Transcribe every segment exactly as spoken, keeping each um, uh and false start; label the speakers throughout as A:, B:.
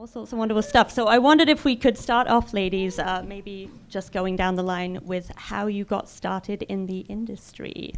A: all sorts of wonderful stuff. So I wondered if we could start off, ladies, uh, maybe just going down the line with how you got started in the industry.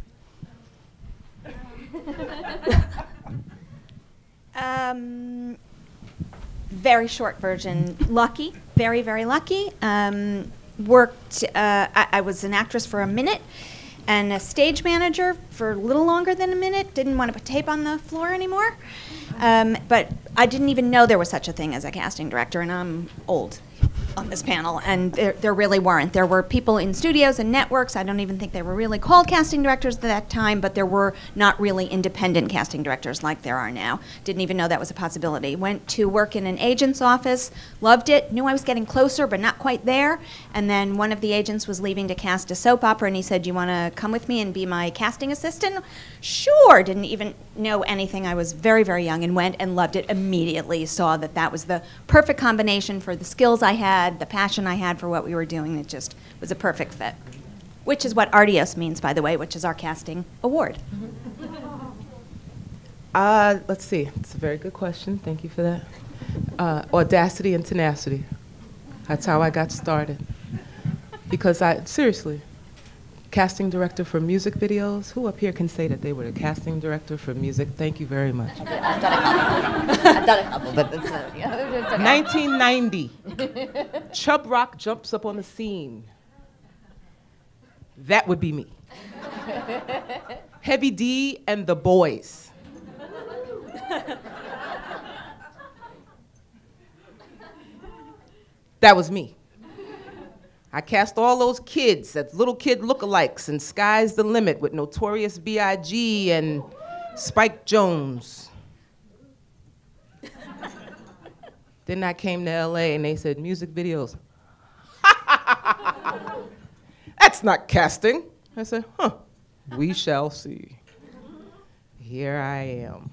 B: um, very short version. Lucky, very, very lucky. Um, worked, uh, I, I was an actress for a minute and a stage manager for a little longer than a minute. Didn't want to put tape on the floor anymore. Um, but I didn't even know there was such a thing as a casting director, and I'm old on this panel, and there, there really weren't. There were people in studios and networks. I don't even think they were really called casting directors at that time, but there were not really independent casting directors like there are now. Didn't even know that was a possibility. Went to work in an agent's office, loved it, knew I was getting closer but not quite there, and then one of the agents was leaving to cast a soap opera, and he said, "Do you want to come with me and be my casting assistant?" Sure, didn't even know anything. I was very, very young and went and loved it immediately, saw that that was the perfect combination for the skills I had, the passion I had for what we were doing. It just was a perfect fit, which is what Artios means, by the way, which is our casting award.
C: Uh, let's see. It's a very good question. Thank you for that. Uh, audacity and tenacity. That's how I got started. Because I, seriously, casting director for music videos. Who up here can say that they were the casting director for music? Thank you very much.
D: I've done a couple. I've done a couple, but it's not, yeah, it's okay.
C: nineteen ninety. Chub Rock jumps up on the scene. That would be me. Heavy D and the Boys. That was me. I cast all those kids as little kid lookalikes in Sky's the Limit with Notorious B I G and Spike Jones. Then I came to L A and they said, music videos. That's not casting. I said, huh, we shall see. Here I am.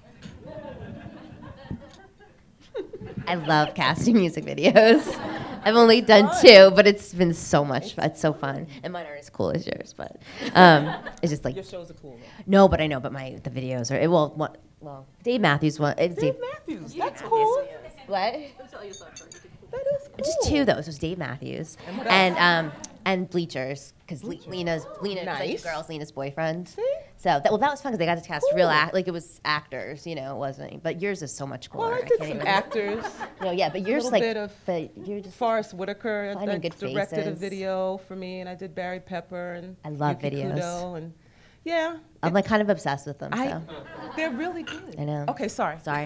D: I love casting music videos. I've only done two, but it's been so much. It's so fun, and mine aren't as cool as yours, but um, it's just like
C: your shows are cool. Though.
D: No, but I know, but my the videos are well. What, well, Dave Matthews one. It's
C: Dave,
D: Dave
C: Matthews, that's cool.
D: What?
C: That is cool.
D: Just two though. So it was Dave Matthews
C: and
D: and um and Bleachers because Le Lena's Lena
C: nice.
D: was like the girl's Lena's boyfriend.
C: See?
D: So that, well, that was fun because they got to cast
C: Cool.
D: real act like it was actors, you know, it wasn't. But yours is so much cooler.
C: Well, I did some
D: even,
C: actors.
D: No, yeah, but yours
C: little
D: like
C: bit of
D: but you're just
C: Forrest Whitaker
D: finding
C: that
D: good
C: directed
D: faces.
C: a video for me, and I did Barry Pepper and
D: I love
C: Yuki
D: videos.
C: Kudo, and yeah,
D: I'm like kind of obsessed with them.
C: I,
D: So
C: they're really good.
D: I know.
C: Okay, sorry.
D: Sorry.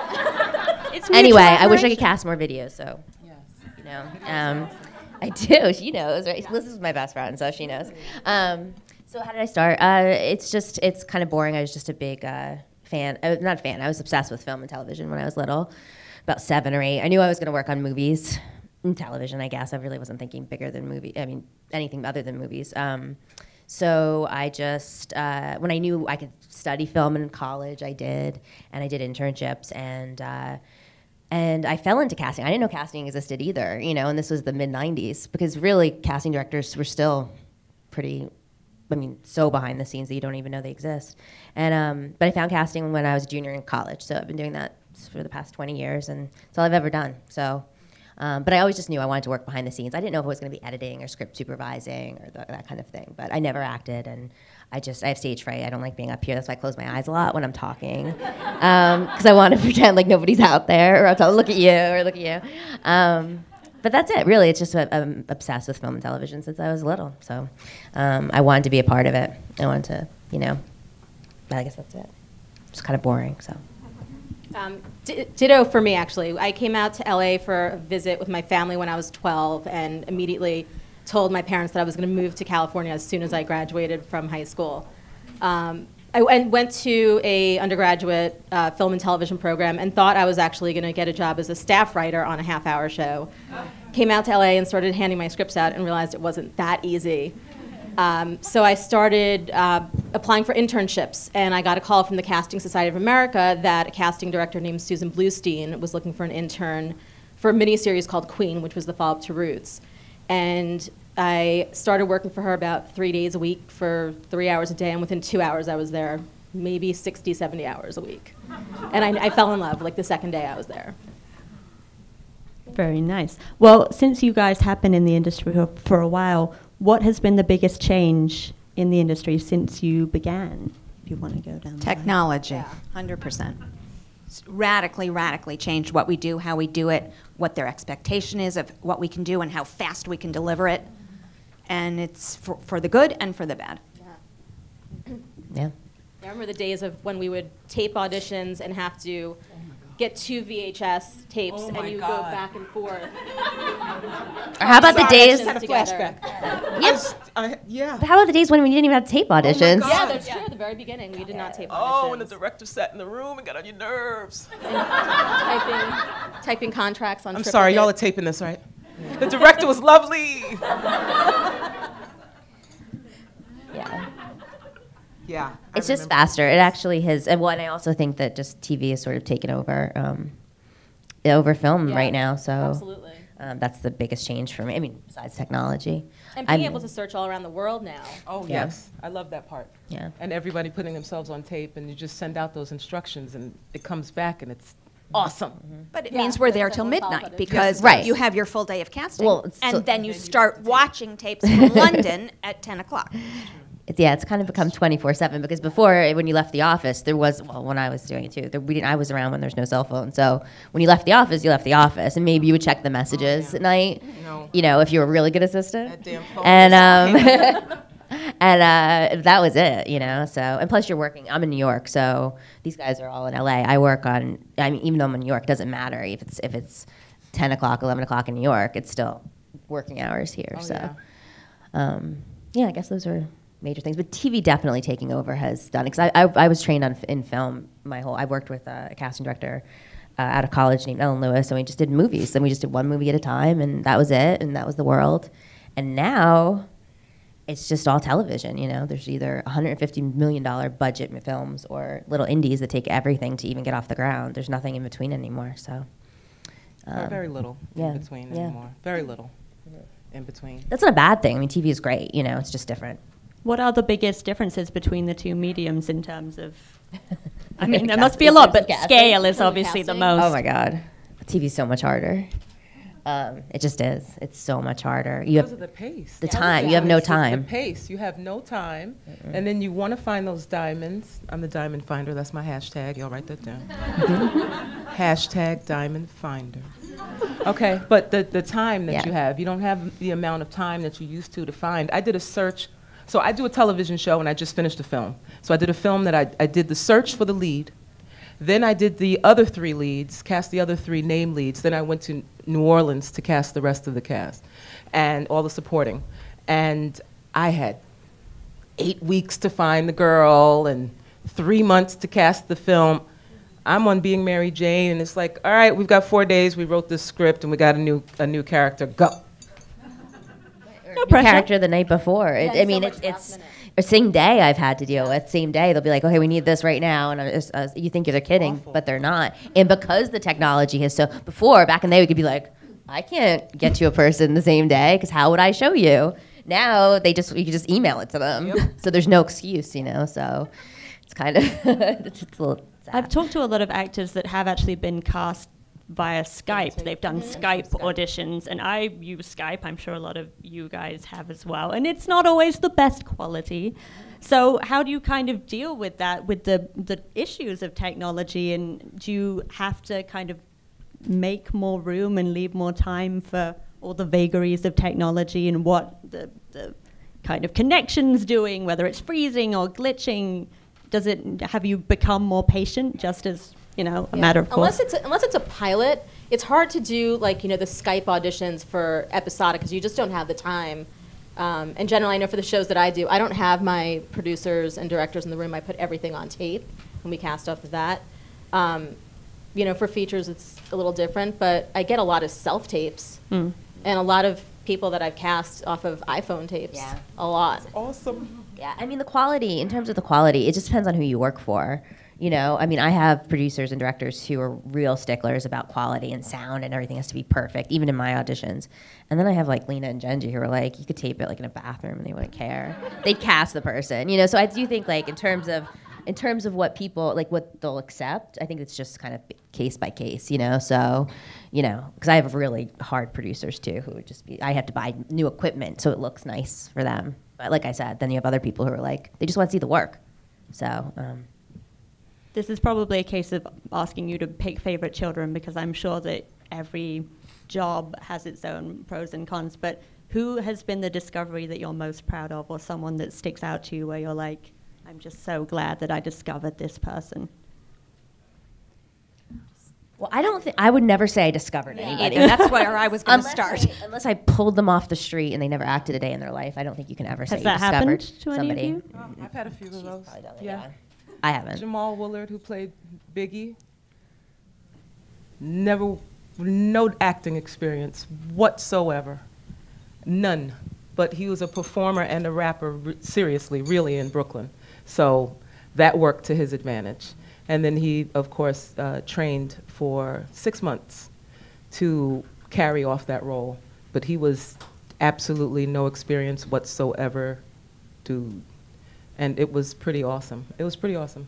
A: It's
D: Anyway,
A: mutual
D: I wish I
A: admiration.
D: could cast more videos. So
C: Yes.
D: you know, um, I do. She knows, right? Liz is my best friend, so she knows. Um, so how did I start? Uh, it's just it's kind of boring. I was just a big uh, fan. I was not a fan. I was obsessed with film and television when I was little, about seven or eight. I knew I was going to work on movies and television. I guess I really wasn't thinking bigger than movie. I mean, anything other than movies. Um, So I just, uh, when I knew I could study film in college, I did, and I did internships, and uh, and I fell into casting. I didn't know casting existed either, you know, and this was the mid nineties, because really casting directors were still pretty, I mean, so behind the scenes that you don't even know they exist. And um, but I found casting when I was a junior in college, so I've been doing that for the past twenty years, and it's all I've ever done. So. Um, but I always just knew I wanted to work behind the scenes. I didn't know if it was going to be editing or script supervising or the, that kind of thing. But I never acted, and I just I have stage fright. I don't like being up here. That's why I close my eyes a lot when I'm talking, because um, I want to pretend like nobody's out there, or I'll tell, look at you, or look at you. Um, but that's it, really. It's just I'm obsessed with film and television since I was little. So um, I wanted to be a part of it. I wanted to, you know. I guess that's it. It's kind of boring. So.
E: Um, d ditto for me, actually. I came out to L A for a visit with my family when I was twelve, and immediately told my parents that I was going to move to California as soon as I graduated from high school. Um, I w went to a undergraduate uh, film and television program and thought I was actually going to get a job as a staff writer on a half-hour show. Came out to L A and started handing my scripts out and realized it wasn't that easy. Um, so I started uh, applying for internships, and I got a call from the Casting Society of America that a casting director named Susan Bluestein was looking for an intern for a miniseries called Queen, which was the follow-up to Roots. And I started working for her about three days a week for three hours a day, and within two hours I was there, maybe sixty, seventy hours a week. And I, I fell in love like the second day I was there.
A: Very nice. Well, since you guys have been in the industry for, for a while, what has been the biggest change in the industry since you began? If you want to go down.
B: Technology, one hundred percent. It's radically, radically changed what we do, how we do it, what their expectation is of what we can do and how fast we can deliver it. And it's for, for the good and for the bad.
D: Yeah.
E: I remember the days of when we would tape auditions and have to get two V H S tapes
C: Oh
E: and
C: my
E: you
C: God.
E: go back and forth.
D: Or how about the
C: Sorry, I
D: days?
C: just had a
E: Together.
C: flashback.
D: Yep.
C: I, yeah.
D: How about the days when we didn't even have tape auditions?
C: God.
E: Yeah, that's true. At the very beginning, we did not tape auditions.
C: Oh, and the director sat in the room and got on your nerves.
E: typing, typing contracts on.
C: I'm sorry, y'all are taping this, right? The director was lovely.
D: Yeah.
C: Yeah. I
D: It's just
C: remember.
D: faster. It actually has, and one, I also think that just T V is sort of taken over, um, over film
E: Yeah,
D: right now. So
E: Absolutely.
D: um, that's the biggest change for me. I mean, besides technology.
E: And being
D: I'm-
E: able to search all around the world now.
C: Oh,
D: Yeah.
C: yes. I love that part.
D: Yeah.
C: And everybody putting themselves on tape, and you just send out those instructions, and it comes back, and it's awesome.
B: But it
E: Yeah,
B: means we're there
E: that's
B: till
E: definitely
B: midnight
E: positive.
B: because
D: Right.
B: you have your full day of casting.
D: Well, it's
B: and
D: so-
B: then you start watching tapes from London at ten o'clock.
D: It's, yeah, it's kind of become twenty-four seven because before, when you left the office, there was, well, when I was doing it too, there, we didn't, I was around when there's no cell phone. So when you left the office, you left the office, and maybe you would check the messages
C: yeah.
D: at night,
C: No.
D: you know, if you were a really good assistant.
C: That damn phone
D: And,
C: just
D: um, and uh, that was it, you know. So, and plus you're working, I'm in New York, so these guys are all in L A. I work on, I mean, even though I'm in New York, it doesn't matter if it's, if it's ten o'clock, eleven o'clock in New York, it's still working hours here.
C: Oh,
D: so,
C: yeah.
D: um, yeah, I guess those are major things. But T V definitely taking over has done it. Because I, I, I was trained on in film my whole. I worked with uh, a casting director uh, out of college named Ellen Lewis, and we just did movies. And we just did one movie at a time, and that was it, and that was the world. And now it's just all television. You know, there's either one hundred fifty million dollars budget films or little indies that take everything to even get off the ground. There's nothing in between anymore. So.
C: Or
D: um,
C: very little
D: yeah,
C: in between
D: yeah.
C: anymore. Very little in between.
D: That's not a bad thing. I mean, T V is great. You know, it's just different.
A: What are the biggest differences between the two mediums in terms of? I mean, there must be a lot, but
D: Casting.
A: scale is
E: From
A: obviously the
E: casting?
A: most.
D: Oh my God, T V is so much harder. Um, it just is. It's so much harder. You
C: Because
D: have
C: of the pace.
D: the time. You have no
C: It's the-
D: time.
C: The pace. You have no time. And then you want to find those diamonds. I'm the diamond finder. That's my hashtag. Y'all write that down. Hashtag diamond finder. Okay, but the, the time that
D: Yeah.
C: you have, you don't have the amount of time that you used to to find. I did a search. So I do a television show, and I just finished a film. So I did a film that I, I did the search for the lead. Then I did the other three leads, cast the other three name leads. Then I went to New Orleans to cast the rest of the cast and all the supporting. And I had eight weeks to find the girl and three months to cast the film. I'm on Being Mary Jane, and it's like, all right, we've got four days. We wrote this script, and we got a new a new character. Go.
A: No
D: New
A: pressure.
D: character the night before. It,
E: Yeah,
D: I mean,
E: so
D: it's
E: much last
D: it's
E: minute.
D: the same day I've had to deal with. Same day they'll be like, okay, we need this right now, and it's, uh, you think they're kidding,
C: Awful.
D: but they're not. And because the technology has so before back in the day, we could be like, I can't get to a person the same day because how would I show you? Now they just you can just email it to them,
C: Yep.
D: so there's no excuse, you know. So it's kind of it's, it's a little. Sad.
A: I've talked to a lot of actors that have actually been cast via Skype. They've done Skype auditions, and I use Skype. I'm sure a lot of you guys have as well. And it's not always the best quality. So how do you kind of deal with that, with the, the issues of technology? And do you have to kind of make more room and leave more time for all the vagaries of technology and what the, the kind of connection's doing, whether it's freezing or glitching? Does it, have you become more patient just as, you know, a
E: Yeah.
A: matter of course?
E: Unless it's a, unless it's a pilot, it's hard to do like you know the Skype auditions for episodic because you just don't have the time. Um, and generally, I know for the shows that I do, I don't have my producers and directors in the room. I put everything on tape and we cast off of that. Um, you know, for features, it's a little different, but I get a lot of self tapes
A: Mm.
E: and a lot of people that I've cast off of iPhone tapes.
D: Yeah.
E: A lot.
C: Awesome.
D: Yeah, I mean the quality, in terms of the quality, it just depends on who you work for. You know, I mean, I have producers and directors who are real sticklers about quality and sound and everything has to be perfect, even in my auditions. And then I have like Lena and Genji who are like, you could tape it like in a bathroom and they wouldn't care. They'd cast the person, you know. So I do think like in terms of in terms of what people, like what they'll accept, I think it's just kind of case by case, you know? So, you know, because I have really hard producers too who would just be, I have to buy new equipment so it looks nice for them. But like I said, then you have other people who are like, they just want to see the work. So, um,
A: This is probably a case of asking you to pick favorite children, because I'm sure that every job has its own pros and cons, but who has been the discovery that you're most proud of, or someone that sticks out to you where you're like, I'm just so glad that I discovered this person?
D: well, I don't think, I would never say I discovered anybody.
B: That's where I was going to
D: Unless
B: start.
D: I, unless I pulled them off the street and they never acted a day in their life, I don't think you can ever say
A: Has
D: you
A: that happened
D: discovered
A: to any of
D: somebody.
A: you?
C: Oh, I've had a few of those.
D: Probably done it,
C: Yeah.
D: yeah. I haven't.
C: Jamal Willard, who played Biggie, never, no acting experience whatsoever, none. But he was a performer and a rapper, re- seriously, really, in Brooklyn. So that worked to his advantage. And then he, of course, uh, trained for six months to carry off that role. But he was absolutely no experience whatsoever, dude. And it was pretty awesome. It was pretty awesome.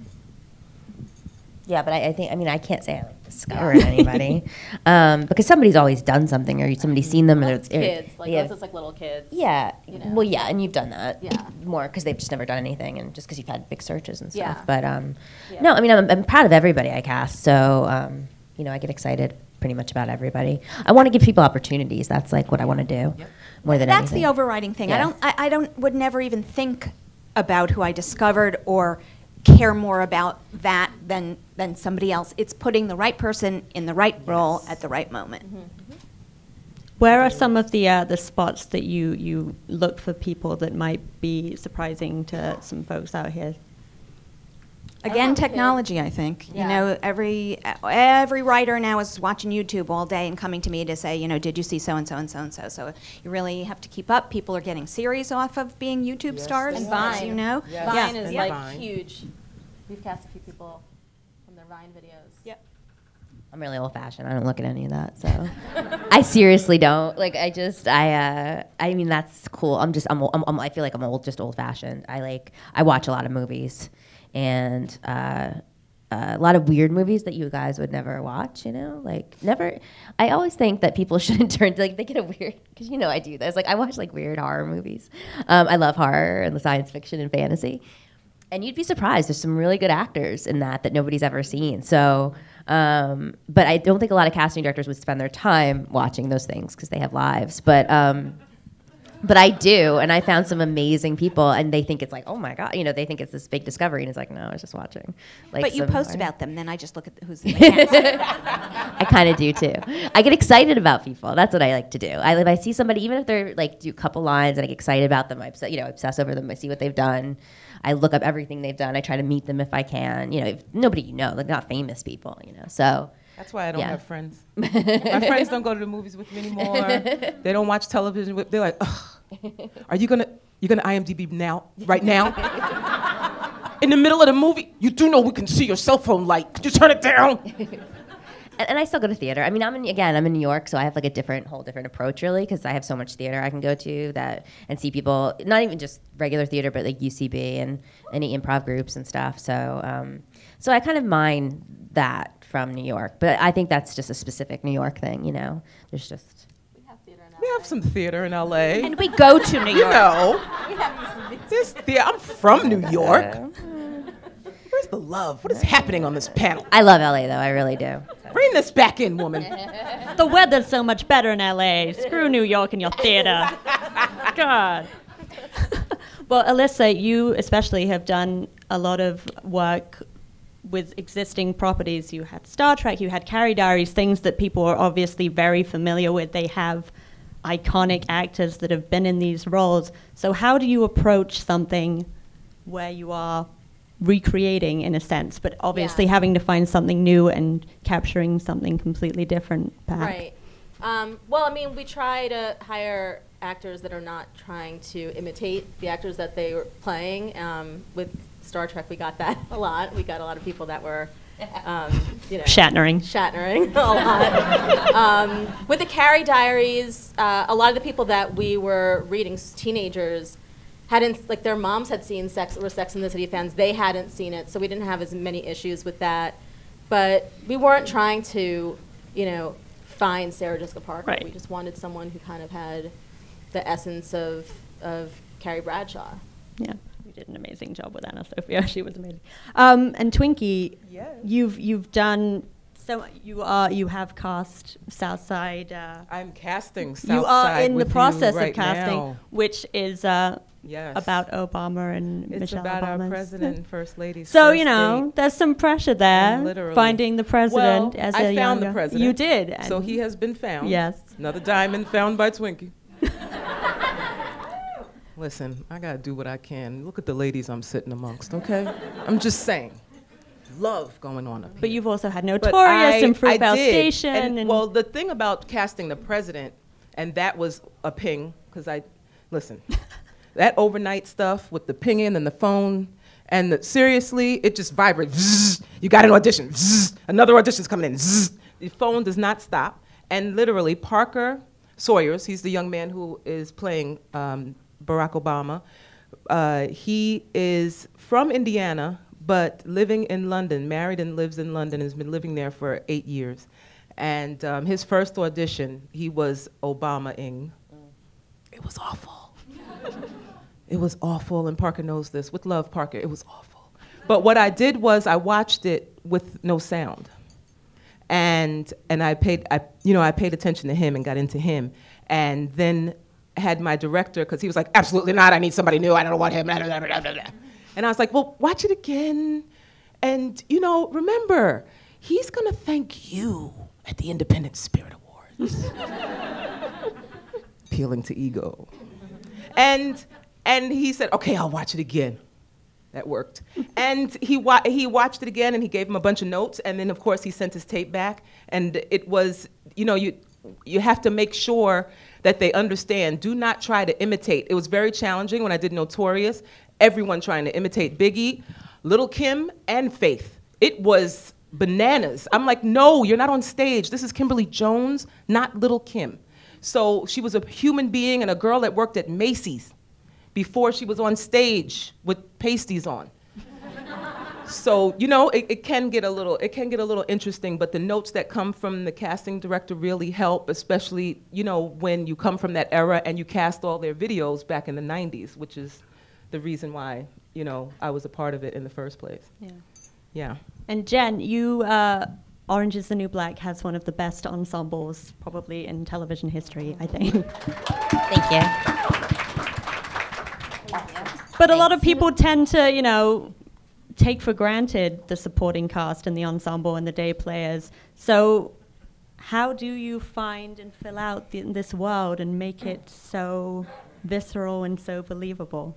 D: Yeah, but I, I think, I mean, I can't say I like discovered anybody, um, because somebody's always done something, or somebody's seen them, and
E: Unless
D: it's
E: it's kids, like
D: yeah.
E: unless it's like little kids.
D: Yeah,
E: you know.
D: well, yeah, and you've done that,
E: Yeah.
D: more because they've just never done anything, and just because you've had big searches and stuff.
E: Yeah.
D: But um,
E: Yeah.
D: no, I mean, I'm, I'm proud of everybody I cast, so um, you know, I get excited pretty much about everybody. I want to give people opportunities. That's like what I want to do, more than
B: That's
D: anything.
B: the overriding thing. I
D: Yeah.
B: don't. I, I don't. Would never even think about who I discovered or care more about that than than somebody else. It's putting the right person in the right role at the right moment.
A: Where are some of the uh, the spots that you, you look for people that might be surprising to some folks out here?
B: Again,
E: love
B: technology, I think.
E: Yeah.
B: You know, every every writer now is watching YouTube all day and coming to me to say, you know, did you see so and so and so and so? So you really have to keep up. People are getting series off of being YouTube
C: Yes,
B: stars,
E: And
C: they
B: as
E: Vine.
B: you know.
C: Yes.
E: Vine
B: Yeah.
E: is
C: And
E: like
C: Vine.
E: huge. We've cast a few people from their Vine videos.
B: Yep.
D: I'm really old fashioned. I don't look at any of that. So I seriously don't. Like I just I uh I mean that's cool. I'm just I'm, I'm, I'm I feel like I'm old just old fashioned. I like I watch a lot of movies and uh, uh a lot of weird movies that you guys would never watch, you know? Like never I always think that people shouldn't turn to like they get a weird cuz you know I do this. Like I watch like weird horror movies. Um I love horror and the science fiction and fantasy. And you'd be surprised. There's some really good actors in that that nobody's ever seen. So, um, but I don't think a lot of casting directors would spend their time watching those things because they have lives. But, um, but I do, and I found some amazing people, and they think it's like, oh my god, you know, they think it's this big discovery, and it's like, no, I was just watching. Like
B: But you
D: some
B: post
D: horror.
B: about them, then I just look at who's in the cast.
D: I kind of do too. I get excited about people. That's what I like to do. I if I see somebody, even if they're like do a couple lines, and I get excited about them. I obsess, you know, obsess over them. I see what they've done. I look up everything they've done. I try to meet them if I can. You know, if nobody you know, like not famous people. You know, so
C: That's why I don't
D: Yeah.
C: have friends. My friends don't go to the movies with me anymore. They don't watch television with. They're like, ugh, are you gonna you gonna I M D B now, right now? In the middle of the movie, you do know we can see your cell phone light. Could you turn it down?
D: and, and I still go to theater. I mean, I'm in, again, I'm in New York, so I have like a different, whole different approach really, because I have so much theater I can go to that and see people. Not even just regular theater, but like U C B and any improv groups and stuff. So, um, so I kind of mind that from New York, but I think that's just a specific New York thing. You know, there's just.
E: We have theater now.
C: We have some theater in L A.
B: And we go to New
C: You
B: York.
C: know, this theater. I'm from New York. Where's the love? What is happening on this panel?
D: I love L A though, I really do.
C: Bring this back in, woman.
A: The weather's so much better in L A. Screw New York and your theater. God. Well, Alyssa, you especially have done a lot of work with existing properties. You had Star Trek, you had Carrie Diaries, things that people are obviously very familiar with. They have iconic actors that have been in these roles. So how do you approach something where you are recreating in a sense, but obviously
E: Yeah.
A: having to find something new and capturing something completely different back?
E: Right. Um, well, I mean, we try to hire actors that are not trying to imitate the actors that they were playing. Um, with Star Trek, we got that a lot. We got a lot of people that were, um, you know,
A: Shatnering.
E: Shatnering a lot. um, with the Carrie Diaries, uh, a lot of the people that we were reading, s- teenagers, hadn't, like their moms had seen Sex, were Sex and the City fans, they hadn't seen it, so we didn't have as many issues with that. But we weren't trying to, you know, find Sarah Jessica Parker.
A: Right.
E: We just wanted someone who kind of had the essence of, of Carrie Bradshaw.
A: Yeah, you did an amazing job with Anna Sophia. She was amazing. Um, and Twinkie,
C: Yes.
A: you've you've done so. You are you have cast Southside. Uh,
C: I'm casting Southside
A: you are in the
C: with you
A: process
C: right
A: of casting,
C: now.
A: which is uh,
C: Yes.
A: about Obama and
C: It's
A: Michelle
C: about
A: Obama's.
C: our president and first lady's
A: So
C: first
A: you know,
C: date.
A: there's some pressure there.
C: And literally.
A: Finding the president
C: Well,
A: as
C: I
A: a
C: found
A: younger.
C: the president.
A: You did.
C: So
A: and
C: he has been found.
A: Yes.
C: Another diamond found by Twinkie. Listen, I gotta do what I can. Look at the ladies I'm sitting amongst, okay? I'm just saying. Love going on up here.
A: But you've also had
C: But
A: Notorious
C: I-
A: and
C: I
A: Fruitvale
C: did.
A: Station.
C: And,
A: And,
C: well, the thing about casting the president, and that was a ping, because I, listen, that overnight stuff with the pinging and the phone, and the, seriously, it just vibrates. Zzz, you got an audition. Zzz, another audition's coming in. Zzz, the phone does not stop. And literally, Parker Sawyers, he's the young man who is playing um, Barack Obama. Uh, he is from Indiana, but living in London, married and lives in London, has been living there for eight years. And um, his first audition, he was Obama-ing. It was awful. It was awful, and Parker knows this. With love, Parker, it was awful. But what I did was I watched it with no sound. And and I paid I you know I paid attention to him and got into him, and then had my director, because he was like, absolutely not, I need somebody new, I don't want him, blah, blah, blah, blah, blah. And I was like, well, watch it again, and you know, remember, he's gonna thank you at the Independent Spirit Awards. Appealing to ego. And and he said, okay, I'll watch it again. That worked. And he wa he watched it again, and he gave him a bunch of notes, and then of course he sent his tape back, and it was, you know, you you have to make sure that they understand. Do not try to imitate. It was very challenging when I did Notorious. Everyone trying to imitate Biggie, Little Kim, and Faith. It was bananas. I'm like, no, you're not on stage. This is Kimberly Jones, not Little Kim. So she was a human being and a girl that worked at Macy's before she was on stage with pasties on. So, you know, it, it can get a little, it can get a little interesting, but the notes that come from the casting director really help, especially, you know, when you come from that era and you cast all their videos back in the nineties, which is the reason why, you know, I was a part of it in the first place.
A: yeah.
C: Yeah.
A: And Jen, you, uh, Orange is the New Black has one of the best ensembles probably in television history, I think.
D: Thank you.
A: But a lot of people tend to, you know, take for granted the supporting cast and the ensemble and the day players. So how do you find and fill out the, this world and make it so visceral and so believable?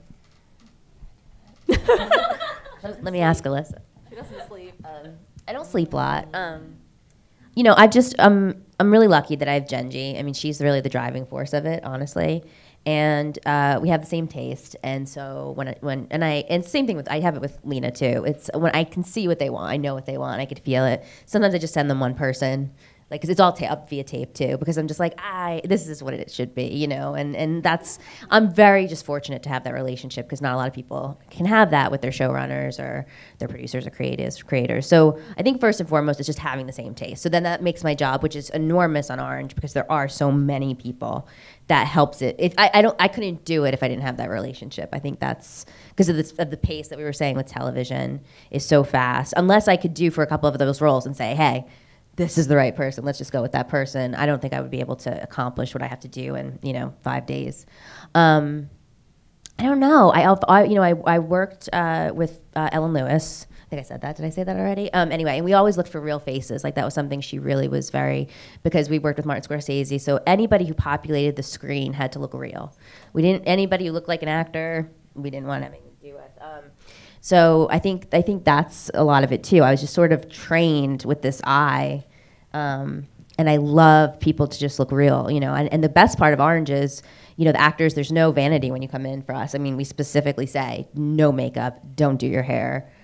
D: Let me ask Alyssa.
E: She doesn't sleep.
D: Um, I don't sleep a lot. Um, you know, I just um, I'm really lucky that I have Genji. I mean, she's really the driving force of it, honestly. And uh, we have the same taste. And so when I, when and I and same thing with I have it with Lena too. It's when I can see what they want, I know what they want, I could feel it. Sometimes I just send them one person. Like, because it's all ta- up via tape too, because I'm just like, I this is what it should be, you know, and and that's I'm very just fortunate to have that relationship, because not a lot of people can have that with their showrunners or their producers or creatives creators. So I think first and foremost it's just having the same taste. So then that makes my job, which is enormous on Orange, because there are so many people, that helps it. If I, I don't I couldn't do it if I didn't have that relationship. I think that's because of the of the pace that we were saying with television is so fast. Unless I could do for a couple of those roles and say, hey, this is the right person, let's just go with that person, I don't think I would be able to accomplish what I have to do in, you know, five days. Um, I don't know. I, I you know, I, I worked uh, with uh, Ellen Lewis. I think I said that. Did I say that already? Um, anyway, and we always looked for real faces. Like, that was something she really was very, because we worked with Martin Scorsese, so anybody who populated the screen had to look real. We didn't, anybody who looked like an actor, we didn't want anything to do with. Um, So I think I think that's a lot of it too. I was just sort of trained with this eye, um, and I love people to just look real, you know. And, and the best part of Orange is, you know, the actors. There's no vanity when you come in for us. I mean, we specifically say no makeup, don't do your hair,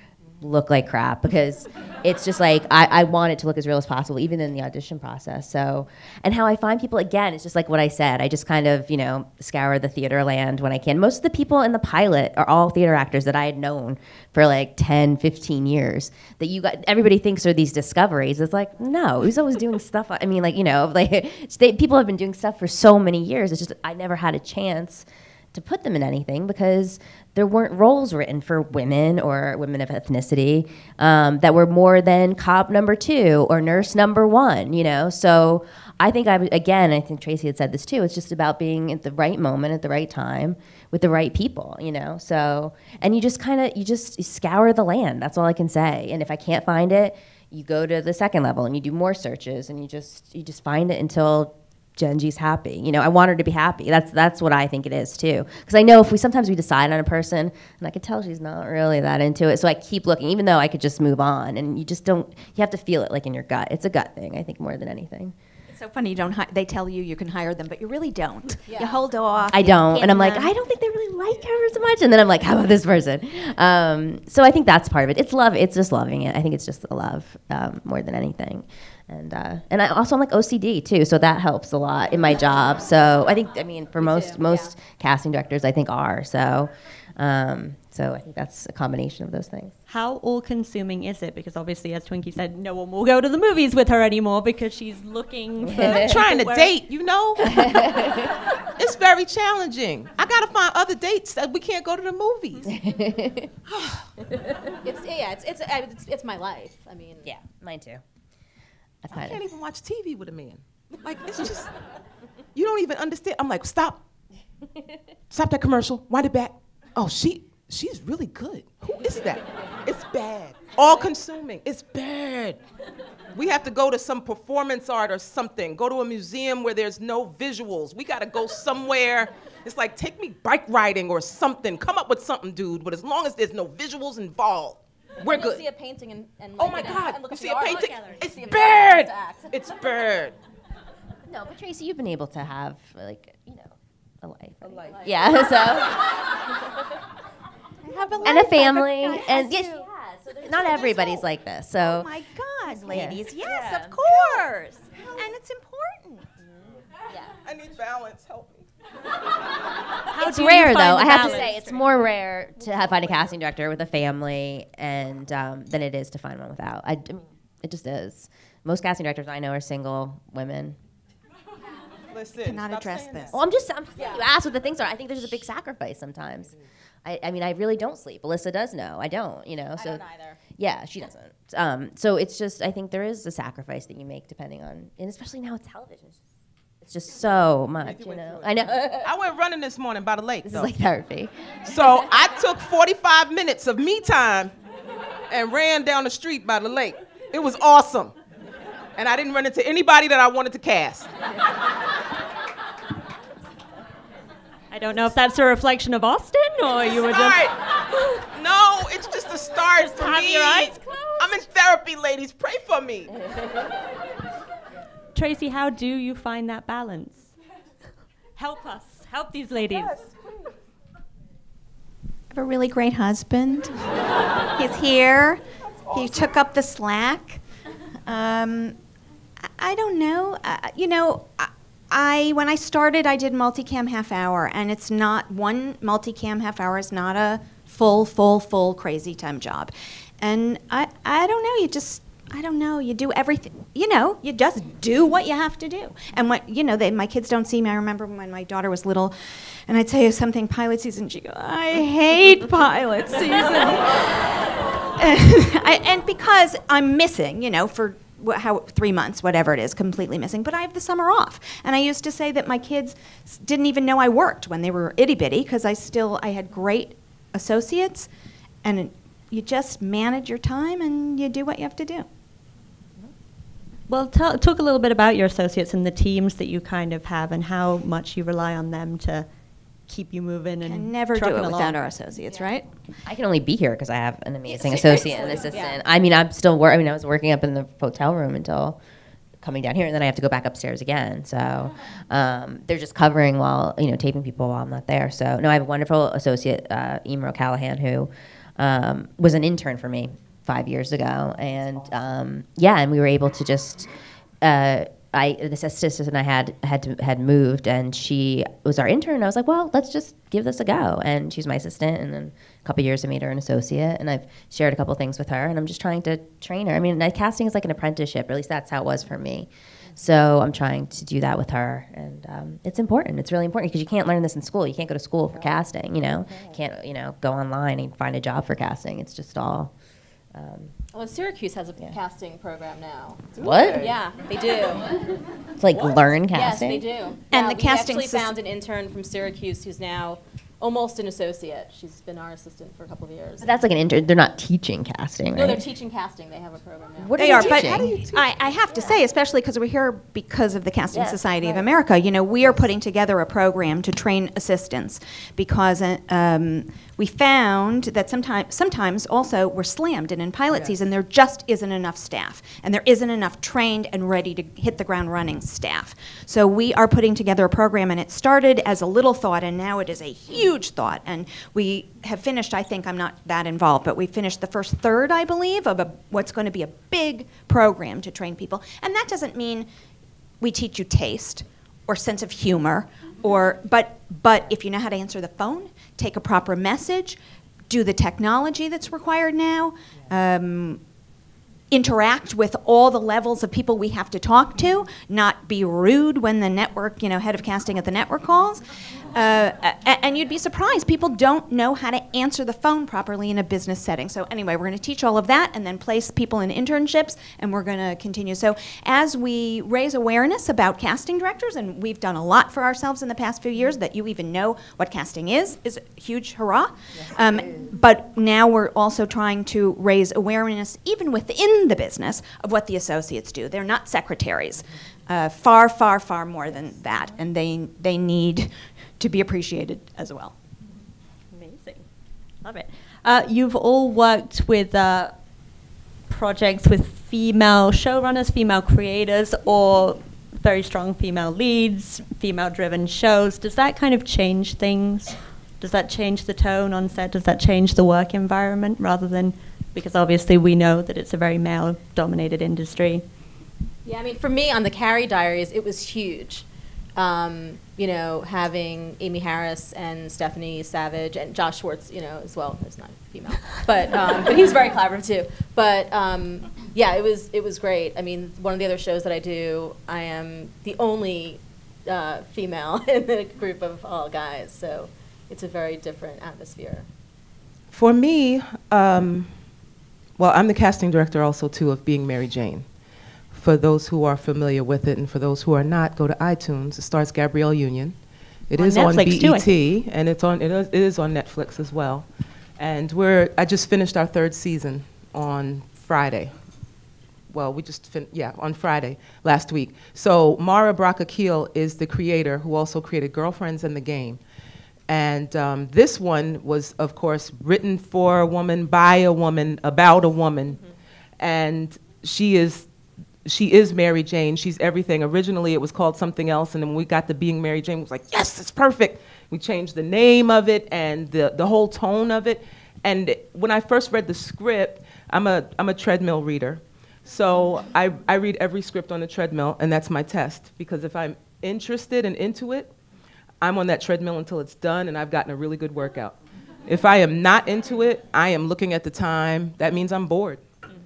D: look like crap because it's just like I, I want it to look as real as possible, even in the audition process. So, and how I find people, again, it's just like what I said. I just kind of, you know, scour the theater land when I can. Most of the people in the pilot are all theater actors that I had known for like ten, fifteen years that you got, everybody thinks are these discoveries. It's like, no, he's always doing stuff. I mean, like, you know, like they, people have been doing stuff for so many years. It's just, I never had a chance to put them in anything because there weren't roles written for women or women of ethnicity um, that were more than cop number two or nurse number one, you know? So I think, I again, I think Tracy had said this too, it's just about being at the right moment at the right time with the right people, you know? So, and you just kind of, you just scour the land, that's all I can say. And if I can't find it, you go to the second level and you do more searches and you just, you just find it until Genji's happy. You know, I want her to be happy. That's that's what I think it is too. Because I know if we sometimes we decide on a person, and I can tell she's not really that into it, so I keep looking, even though I could just move on. And you just don't. You have to feel it like in your gut. It's a gut thing, I think, more than anything.
B: It's so funny. You don't. Hi- they tell you you can hire them, but you really don't. Yeah. You hold off.
D: I don't, and I'm like, I don't think they really like her so much. And then I'm like, how about this person? Um, so I think that's part of it. It's love. It's just loving it. I think it's just the love um, more than anything. And uh, and I also I'm like O C D too, so that helps a lot in my job. So I think I mean for Me most too, most yeah. casting directors I think are so. Um, so I think that's a combination of those things.
A: How all-consuming is it? Because obviously, as Twinkie said, no one will go to the movies with her anymore because she's looking for...
C: I'm trying to date, you know? It's very challenging. I got to find other dates that we can't go to the movies.
E: it's, yeah, it's, it's, it's, it's my life. I mean...
D: Yeah, mine too.
C: I can't even watch T V with a man. Like, it's just... You don't even understand. I'm like, stop. Stop that commercial. Wind it back. Oh, she... She's really good. Who is that? It's bad. All consuming. It's bad. We have to go to some performance art or something. Go to a museum where there's no visuals. We got to go somewhere. It's like, take me bike riding or something. Come up with something, dude. But as long as there's no visuals involved, we're
E: You'll
C: good.
E: see a painting and, and
C: oh
E: like
C: my
E: it
C: God.
E: and look
C: You
E: at
C: see
E: the
C: a
E: art
C: painting?
E: together.
C: It's
E: see
C: bad.
E: It's
C: It's bad.
D: No, but Tracy, you've been able to have like you know a life.
C: A life.
D: Yeah. So.
B: Have a life,
D: and a family,
B: have a,
D: and yes, yeah, so not everybody's like this. So,
B: oh my God, ladies,
D: yeah.
B: yes,
D: Yeah.
B: of course, and it's important.
D: Mm-hmm. Yeah,
C: I need balance. Help me.
A: How
D: it's
A: do you
D: rare
A: find
D: though.
A: the
D: I have to
A: balance?
D: say, it's more rare to have find a casting director with a family, and um, than it is to find one without. I, I mean, it just is. Most casting directors I know are single women.
C: Listen,
B: Cannot
C: stop
B: address
C: saying
B: this.
C: that.
D: Well, I'm just, I'm just you asked what the things are. I think there's a big sacrifice sometimes. I, I mean, I really don't sleep. Alyssa does know. I don't, you know. So
E: I don't either.
D: yeah, she doesn't. Um, so it's just, I think there is a sacrifice that you make depending on, and especially now with television. It's just, it's just so much, you know. I know.
C: I went running this morning by the lake.
D: This
C: though.
D: is like therapy.
C: So I took forty-five minutes of me time and ran down the street by the lake. It was awesome. And I didn't run into anybody that I wanted to cast.
A: I don't know if that's a reflection of Austin or you were just...
C: Start. No, it's just a start for
A: have
C: me.
A: your eyes closed.
C: I'm in therapy, ladies. Pray for me.
A: Tracy, how do you find that balance? Help us. Help these ladies.
B: I have a really great husband. He's here. He took up the slack. Um, I, I don't know. Uh, you know, I, I when I started, I did multicam half hour, and it's not one multicam half hour is not a full, full, full crazy time job. And I, I don't know. You just, I don't know. You do everything. You know, you just do what you have to do. And what you know, they, my kids don't see me. I remember when my daughter was little, and I'd say something pilot season. She go, I hate pilot season. I, and because I'm missing, you know, for wh- how three months, whatever it is, completely missing. But I have the summer off, and I used to say that my kids s- didn't even know I worked when they were itty bitty because I still I had great associates, and it, you just manage your time and you do what you have to do.
A: Well, tell, talk a little bit about your associates and the teams that you kind of have and how much you rely on them to keep you moving and
B: Can never do
A: trucking
B: it
A: along.
B: without our associates, right?
D: I can only be here because I have an amazing
B: Yeah,
D: associate and
B: seriously.
D: assistant. I mean, I'm still working. I mean, I was working up in the hotel room until coming down here, and then I have to go back upstairs again. So um, they're just covering while, you know, taping people while I'm not there. So, no, I have a wonderful associate, uh, Emer O'Callahan, who um, was an intern for me five years ago, and um, yeah, and we were able to just. Uh, I this assistant I had had to, had moved, and she was our intern. I was like, well, let's just give this a go. And she's my assistant, and then a couple years I made her an associate, and I've shared a couple things with her, and I'm just trying to train her. I mean, casting is like an apprenticeship, or at least that's how it was for me. So I'm trying to do that with her, and um, it's important. It's really important because you can't learn this in school. You can't go to school for casting. You know, can't you know go online and find a job for casting. It's just all. Um,
E: Well, Syracuse has a
D: Yeah.
E: casting program now.
D: What?
E: Yeah, they do.
D: It's like learn casting.
E: Yes, they do.
B: And
E: Yeah,
B: the
E: we
B: casting
E: actually
B: sys-
E: found an intern from Syracuse who's now almost an associate. She's been our assistant for a couple of years.
D: But that's like an intern. They're not teaching casting, right?
E: No, they're teaching casting. They have a program now.
D: What
B: They
D: are
B: are,
D: they
B: but
D: teaching?
B: I, I have to say, especially because we're here because of the Casting
D: Yes,
B: Society of
D: right.
B: America, you know, we are putting together a program to train assistants because uh, um, we found that sometimes, sometimes also we're slammed, and in pilot
C: Yes.
B: season there just isn't enough staff, and there isn't enough trained and ready to hit the ground running staff. So we are putting together a program, and it started as a little thought, and now it is a huge thought, and we have finished, I think, I'm not that involved, but we finished the first third, I believe, of a, what's going to be a big program to train people. And that doesn't mean we teach you taste or sense of humor, or, but, but if you know how to answer the phone, take a proper message, do the technology that's required now, um, interact with all the levels of people we have to talk to, not be rude when the network, you know, head of casting at the network calls. Uh, a- and you'd be surprised, people don't know how to answer the phone properly in a business setting. So anyway, we're going to teach all of that and then place people in internships, and we're going to continue. So as we raise awareness about casting directors, and we've done a lot for ourselves in the past few years, that you even know what casting is, is a huge hurrah. Um, but now we're also trying to raise awareness, even within the business, of what the associates do. They're not secretaries. Uh, far, far, far more than that, and they they need to be appreciated as well.
A: Amazing. Love it. Uh, you've all worked with uh, projects with female showrunners, female creators, or very strong female leads, female-driven shows. Does that kind of change things? Does that change the tone on set? Does that change the work environment rather than, because obviously we know that it's a very male-dominated industry.
E: Yeah, I mean, for me on the Carrie Diaries, it was huge. Um, you know, having Amy Harris and Stephanie Savage and Josh Schwartz, you know, as well. It's not female, but um, but he's very collaborative too. But um, yeah, it was it was great. I mean, one of the other shows that I do, I am the only uh, female in a group of all guys, so it's a very different atmosphere.
C: For me, um, well, I'm the casting director also too of Being Mary Jane. For those who are familiar with it, and for those who are not, go to iTunes. It stars Gabrielle Union. It
A: On
C: is
A: Netflix
C: on B E T,
A: too,
C: and it's on. It is, it is on Netflix as well. And we're. I just finished our third season on Friday. Well, we just fin yeah on Friday last week. So Mara Braca-Keel is the creator who also created Girlfriends and The Game. And um, this one was, of course, written for a woman, by a woman, about a woman, mm-hmm. and she is. She is Mary Jane. She's everything. Originally, it was called something else, and then when we got to Being Mary Jane, it was like, yes, it's perfect. We changed the name of it and the, the whole tone of it. And when I first read the script, I'm a, I'm a treadmill reader. So I, I read every script on the treadmill, and that's my test. Because if I'm interested and into it, I'm on that treadmill until it's done, and I've gotten a really good workout. If I am not into it, I am looking at the time. That means I'm bored.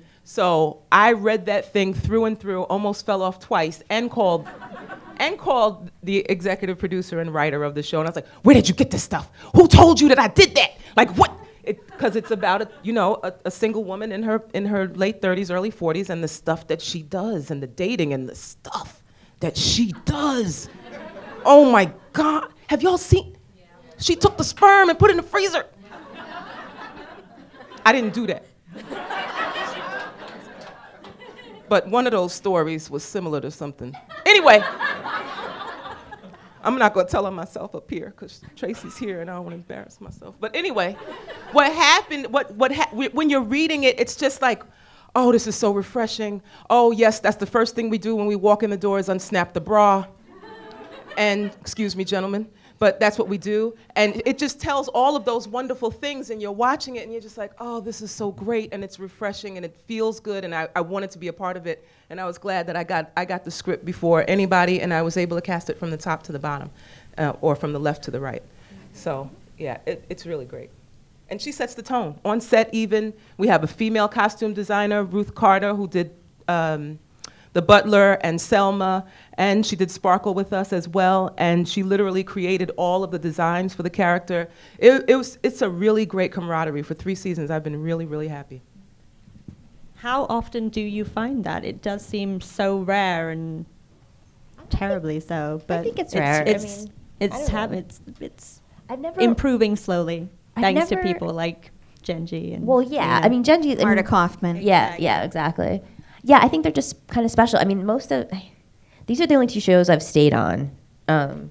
C: So I read that thing through and through, almost fell off twice, and called, and called the executive producer and writer of the show. And I was like, "Where did you get this stuff? Who told you that I did that? Like what?" Because it, it's about a, you know, a, a single woman in her in her late thirties, early forties, and the stuff that she does, and the dating, and the stuff that she does. Oh my God! Have y'all seen? Yeah. She took the sperm and put it in the freezer. I didn't do that. But one of those stories was similar to something. Anyway, I'm not going to tell on myself up here because Tracy's here and I don't want to embarrass myself. But anyway, what happened, what, what ha when you're reading it, it's just like, oh, this is so refreshing. Oh, yes, that's the first thing we do when we walk in the door is unsnap the bra. And, excuse me, gentlemen, but that's what we do. And it just tells all of those wonderful things, and you're watching it, and you're just like, oh, this is so great, and it's refreshing, and it feels good, and I, I wanted to be a part of it. And I was glad that I got, I got the script before anybody, and I was able to cast it from the top to the bottom, uh, or from the left to the right. So, yeah, it, it's really great. And she sets the tone. On set even, we have a female costume designer, Ruth Carter, who did um, The Butler and Selma, and she did Sparkle with us as well, and she literally created all of the designs for the character. It, it was, it's a really great camaraderie. For three seasons, I've been really, really happy.
A: How often do you find that? It does seem so rare and terribly so, but
D: I think it's
A: it's,
D: rare.
A: It's,
D: I mean,
A: it's,
D: I don't
A: hap-
D: know.
A: it's, it's
D: I've never
A: improving slowly,
D: I've
A: thanks
D: never-
A: to people like Genji and
D: Well, yeah.
A: Lena.
D: I mean, Genji. I
B: Marta
D: mean,
B: Kaufman.
D: Yeah, yeah, exactly. Yeah, I think they're just kind of special. I mean, most of these are the only two shows I've stayed on. Um,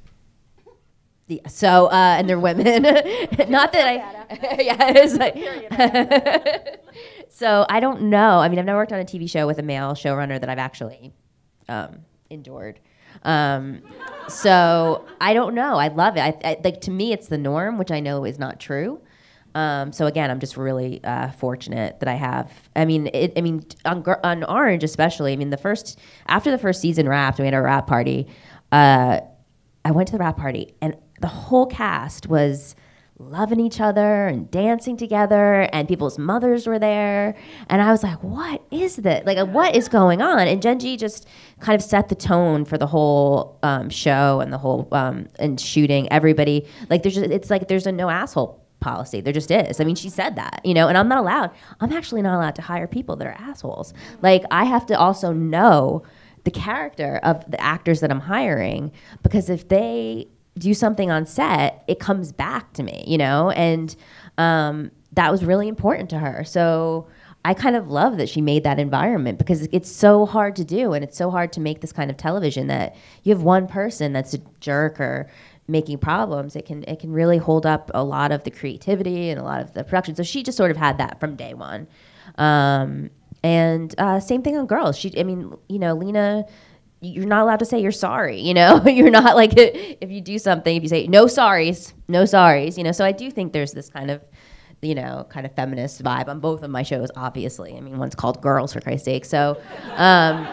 D: the, so, uh, and they're women. Not that I. Yeah, it is like. So I don't know. I mean, I've never worked on a T V show with a male showrunner that I've actually um, endured. Um, so I don't know. I love it. I, I, like to me, it's the norm, which I know is not true. Um, so again, I'm just really uh, fortunate that I have. I mean, it, I mean, on, Gr- on Orange especially. I mean, the first after the first season wrapped, we had a wrap party. Uh, I went to the wrap party, and the whole cast was loving each other and dancing together, and people's mothers were there, and I was like, "What is this? Like, what is going on?" And Genji just kind of set the tone for the whole um, show and the whole um, and shooting. Everybody like there's just, it's like there's a no asshole policy. There just is. I mean, she said that, you know, and I'm not allowed. I'm actually not allowed to hire people that are assholes. Like, I have to also know the character of the actors that I'm hiring, because if they do something on set, it comes back to me, you know, and um, that was really important to her. So I kind of love that she made that environment, because it's so hard to do, and it's so hard to make this kind of television that you have one person that's a jerk or making problems. It can it can really hold up a lot of the creativity and a lot of the production. So she just sort of had that from day one. Um, and uh, same thing on Girls. She, I mean, you know, Lena, you're not allowed to say you're sorry, you know? You're not like, if you do something, if you say, no sorries, no sorries, you know? So I do think there's this kind of, you know, kind of feminist vibe on both of my shows, obviously. I mean, one's called Girls, for Christ's sake. So, um,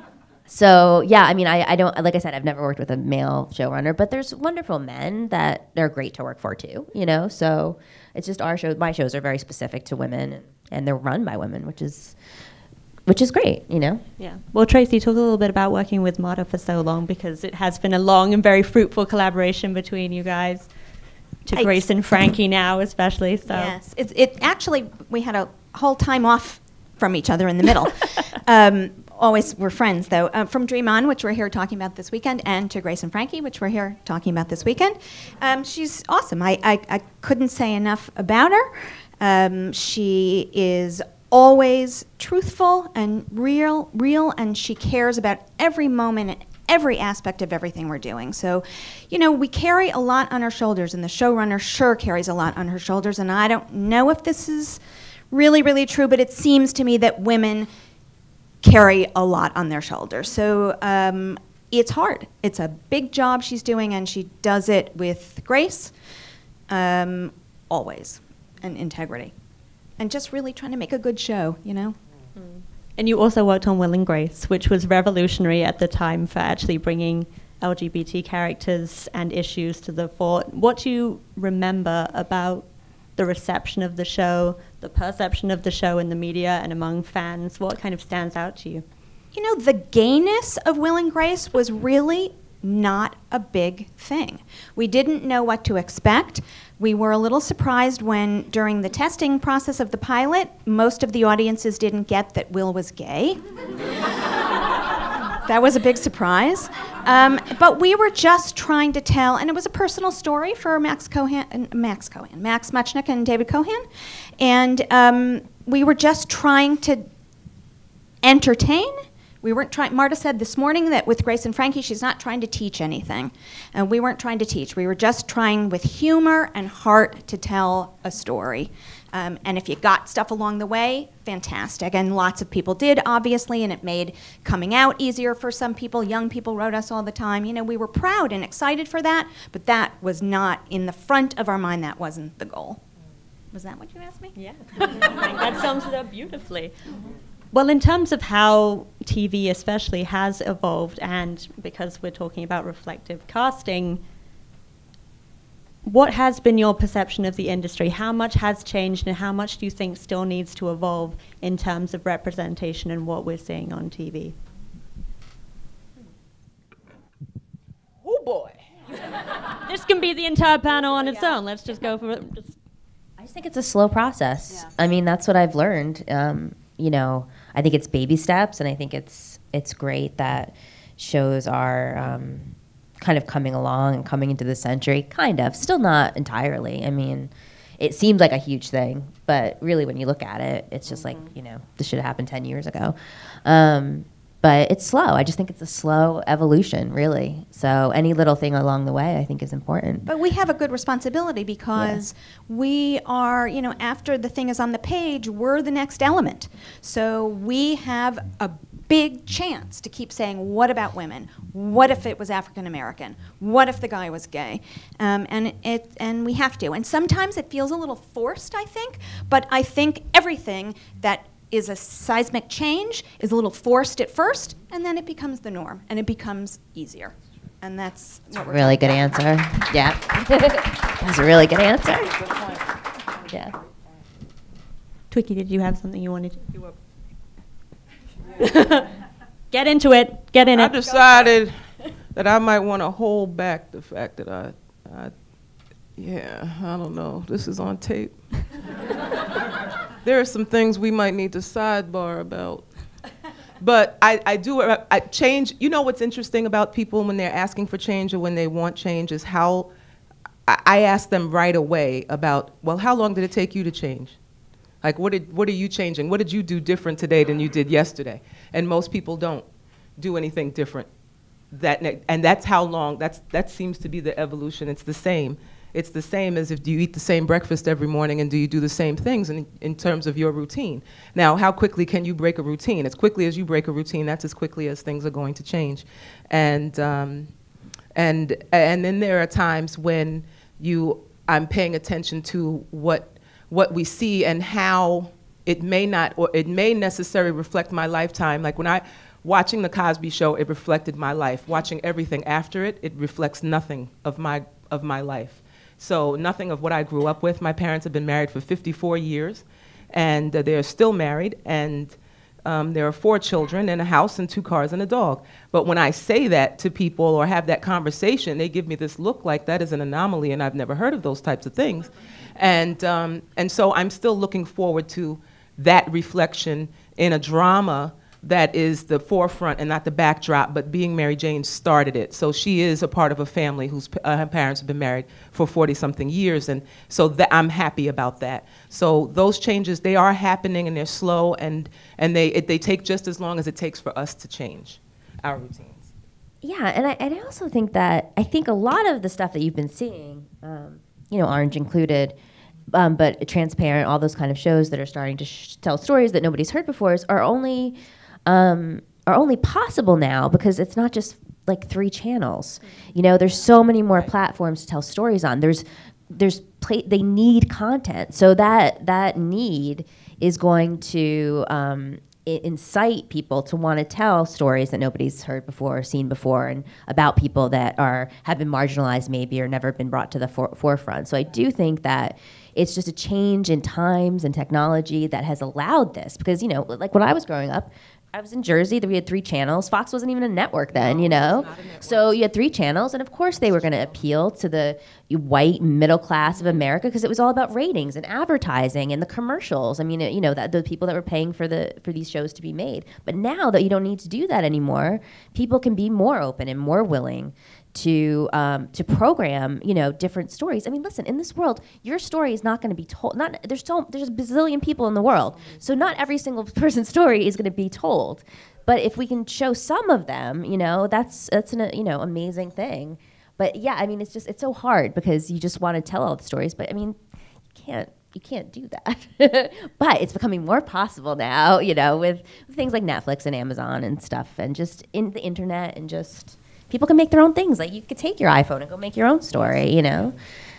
D: so yeah, I mean, I, I don't, like I said, I've never worked with a male showrunner, but there's wonderful men that they're great to work for too, you know? So it's just our shows, my shows are very specific to women, and, and they're run by women, which is, which is great, you know?
A: Yeah. Well, Tracy, talk a little bit about working with Marta for so long, because it has been a long and very fruitful collaboration between you guys, to
B: I
A: Grace and Frankie now especially. So
B: Yes, it, it actually, we had a whole time off from each other in the middle. um, always we're friends, though. Uh, from Dream On, which we're here talking about this weekend, and to Grace and Frankie, which we're here talking about this weekend. Um, she's awesome. I, I, I couldn't say enough about her. Um, she is always truthful and real, real, and she cares about every moment and every aspect of everything we're doing. So, you know, we carry a lot on our shoulders, and the showrunner sure carries a lot on her shoulders, and I don't know if this is really, really true, but it seems to me that women carry a lot on their shoulders. So um, it's hard. It's a big job she's doing, and she does it with grace, um, always, and integrity. And just really trying to make a good show, you know?
A: Mm. And you also worked on Will and Grace, which was revolutionary at the time for actually bringing L G B T characters and issues to the fore. What do you remember about the reception of the show, the perception of the show in the media and among fans? What kind of stands out to you?
B: You know, the gayness of Will and Grace was really not a big thing. We didn't know what to expect. We were a little surprised when, during the testing process of the pilot, most of the audiences didn't get that Will was gay. That was a big surprise. Um, but we were just trying to tell, and it was a personal story for Max Cohan, Max Cohan, Max Muchnick and David Cohan, and um, we were just trying to entertain. We weren't trying. Marta said this morning that with Grace and Frankie, she's not trying to teach anything, and we weren't trying to teach. We were just trying, with humor and heart, to tell a story. Um, and if you got stuff along the way, fantastic. And lots of people did, obviously, and it made coming out easier for some people. Young people wrote us all the time. You know, we were proud and excited for that, but that was not in the front of our mind. That wasn't the goal. Was that what you asked me?
A: Yeah, I think that sums it up beautifully. Well, in terms of how T V especially has evolved, and because we're talking about reflective casting, what has been your perception of the industry? How much has changed, and how much do you think still needs to evolve in terms of representation and what we're seeing on T V?
C: Oh boy.
A: This can be the entire panel on its own. Let's just go for it. Just
D: I just think it's a slow process.
B: Yeah.
D: I mean, that's what I've learned. Um, you know, I think it's baby steps, and I think it's it's great that shows are um, kind of coming along and coming into the century. Kind of, still not entirely. I mean, it seems like a huge thing, but really, when you look at it, it's just like, you know, this should have happened ten years ago. Um, But it's slow. I just think it's a slow evolution, really. So any little thing along the way, I think, is important.
B: But we have a good responsibility because yeah. we are, you know, after the thing is on the page, we're the next element. So we have a big chance to keep saying, what about women? What if it was African American? What if the guy was gay? Um, and it, and we have to. And sometimes it feels a little forced, I think. But I think everything that is a seismic change is a little forced at first, and then it becomes the norm, and it becomes easier. And that's what we're
D: really good
B: about.
D: answer. Yeah. That's a really good answer. Yeah.
A: Twiki, did you have something you wanted to do? Get into it. Get in
C: I
A: it.
C: I decided that I might want to hold back the fact that I, I, yeah, I don't know. This is on tape. There are some things we might need to sidebar about. But I, I do, I change, you know what's interesting about people when they're asking for change or when they want change is how, I, I ask them right away about, well, how long did it take you to change? Like, what did, what are you changing? What did you do different today than you did yesterday? And most people don't do anything different. That, and that's how long, that's, that seems to be the evolution. It's the same. It's the same as if do you eat the same breakfast every morning and do you do the same things in, in terms of your routine. Now, how quickly can you break a routine? As quickly as you break a routine, that's as quickly as things are going to change. And, um, and, and then there are times when you, I'm paying attention to what, what we see and how it may not, or it may necessarily reflect my lifetime. Like when I, watching The Cosby Show, it reflected my life. Watching everything after it, it reflects nothing of my, of my life. So nothing of what I grew up with. My parents have been married for fifty-four years, and uh, they're still married, and um, there are four children and a house and two cars and a dog. But when I say that to people or have that conversation, they give me this look like that is an anomaly, and I've never heard of those types of things. And, um, and so I'm still looking forward to that reflection in a drama that is the forefront and not the backdrop, but Being Mary Jane started it. So she is a part of a family whose uh, her parents have been married for forty-something years, and so that I'm happy about that. So those changes, they are happening, and they're slow, and, and they, it, they take just as long as it takes for us to change our routines.
D: Yeah, and I, and I also think that, I think a lot of the stuff that you've been seeing, um, you know, Orange included, um, but Transparent, all those kind of shows that are starting to sh tell stories that nobody's heard before is, are only... Um, are only possible now because it's not just like three channels. You know, there's so many more platforms to tell stories on. There's, there's play, they need content. So that, that need is going to um, I- incite people to want to tell stories that nobody's heard before or seen before, and about people that are, have been marginalized maybe or never been brought to the for forefront. So I do think that it's just a change in times and technology that has allowed this, because, you know, like when I was growing up, I was in Jersey, we had three channels. Fox wasn't even a network then, no, you know? So you had three channels, and of course they were gonna appeal to the white middle class of America because it was all about ratings and advertising and the commercials. I mean, you know, that the people that were paying for the for these shows to be made. But now that you don't need to do that anymore, people can be more open and more willing to um, to program, you know, different stories. I mean, listen, in this world, your story is not going to be told. Not there's so there's a bazillion people in the world, so not every single person's story is going to be told. But if we can show some of them, you know, that's that's an you know amazing thing. But yeah, I mean, it's just it's so hard because you just want to tell all the stories, but I mean, you can't. you can't do that. But it's becoming more possible now, you know, with things like Netflix and Amazon and stuff, and just in the internet, and just people can make their own things. Like you could take your iPhone and go make your own story, you know.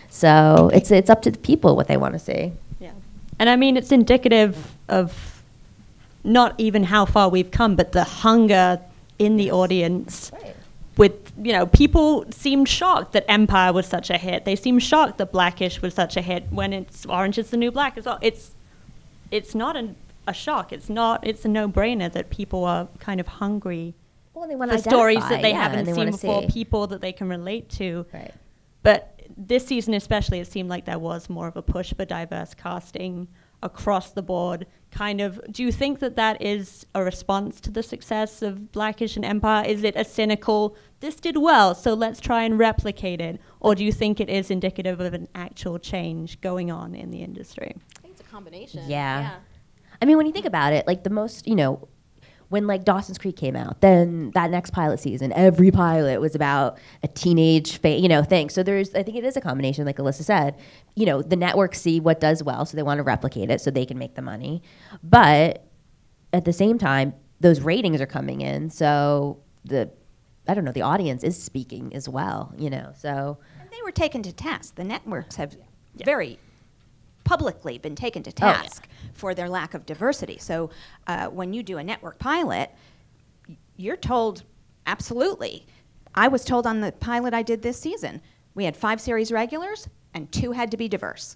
D: So it's it's up to the people what they want to see.
A: Yeah, and I mean it's indicative of not even how far we've come, but the hunger in the audience.
D: Right.
A: With, you know, people seemed shocked that Empire was such a hit. They seemed shocked that Blackish was such a hit when it's Orange is the New Black as well. It's, it's not an, a shock. It's not, it's a no-brainer that people are kind of hungry
D: Well, they want
A: for
D: to
A: stories that they
D: yeah,
A: haven't
D: they
A: seen before,
D: see.
A: people that they can relate to.
D: Right.
A: But this season especially, it seemed like there was more of a push for diverse casting across the board. Kind of, do you think that that is a response to the success of Blackish and Empire? Is it a cynical, this did well, so let's try and replicate it? Or do you think it is indicative of an actual change going on in the industry?
E: I think it's a combination.
D: Yeah. I mean, when you think about it, like the most, you know, when like Dawson's Creek came out, then that next pilot season, every pilot was about a teenage, fa- you know, thing. So there's, I think it is a combination, like Alyssa said. You know, the networks see what does well, so they want to replicate it so they can make the money. But at the same time, those ratings are coming in, so the, I don't know, the audience is speaking as well, you know, so.
B: And they were taken to task. The networks have
A: Yeah.
B: very publicly been taken to
D: Oh, yeah.
B: task for their lack of diversity. So uh, when you do a network pilot, y- you're told, absolutely. I was told on the pilot I did this season, we had five series regulars and two had to be diverse.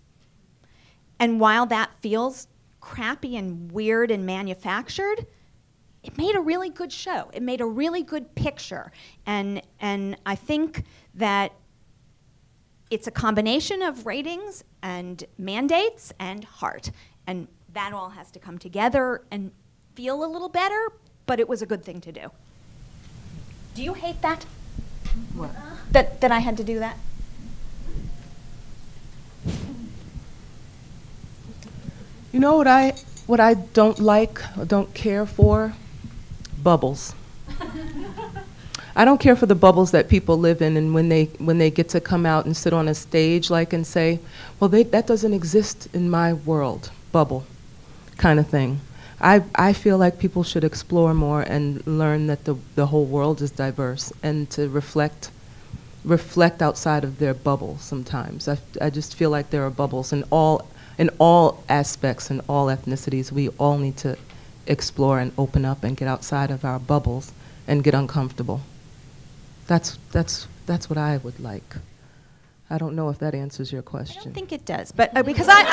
B: And while that feels crappy and weird and manufactured, it made a really good show. It made a really good picture. And, and I think that it's a combination of ratings and mandates and heart. And that all has to come together and feel a little better, but it was a good thing to do. Do you hate that?
C: What?
B: That, that I had to do that?
C: You know what I what I don't like or don't care for? Bubbles. I don't care for the bubbles that people live in, and when they when they get to come out and sit on a stage like and say, well, they, that doesn't exist in my world, bubble kind of thing. I, I feel like people should explore more and learn that the, the whole world is diverse, and to reflect reflect outside of their bubble sometimes. I, I just feel like there are bubbles in all in all aspects and all ethnicities. We all need to explore and open up and get outside of our bubbles and get uncomfortable. That's that's that's what I would like. I don't know if that answers your
B: I
C: question.
B: don't think it does, but uh, because I,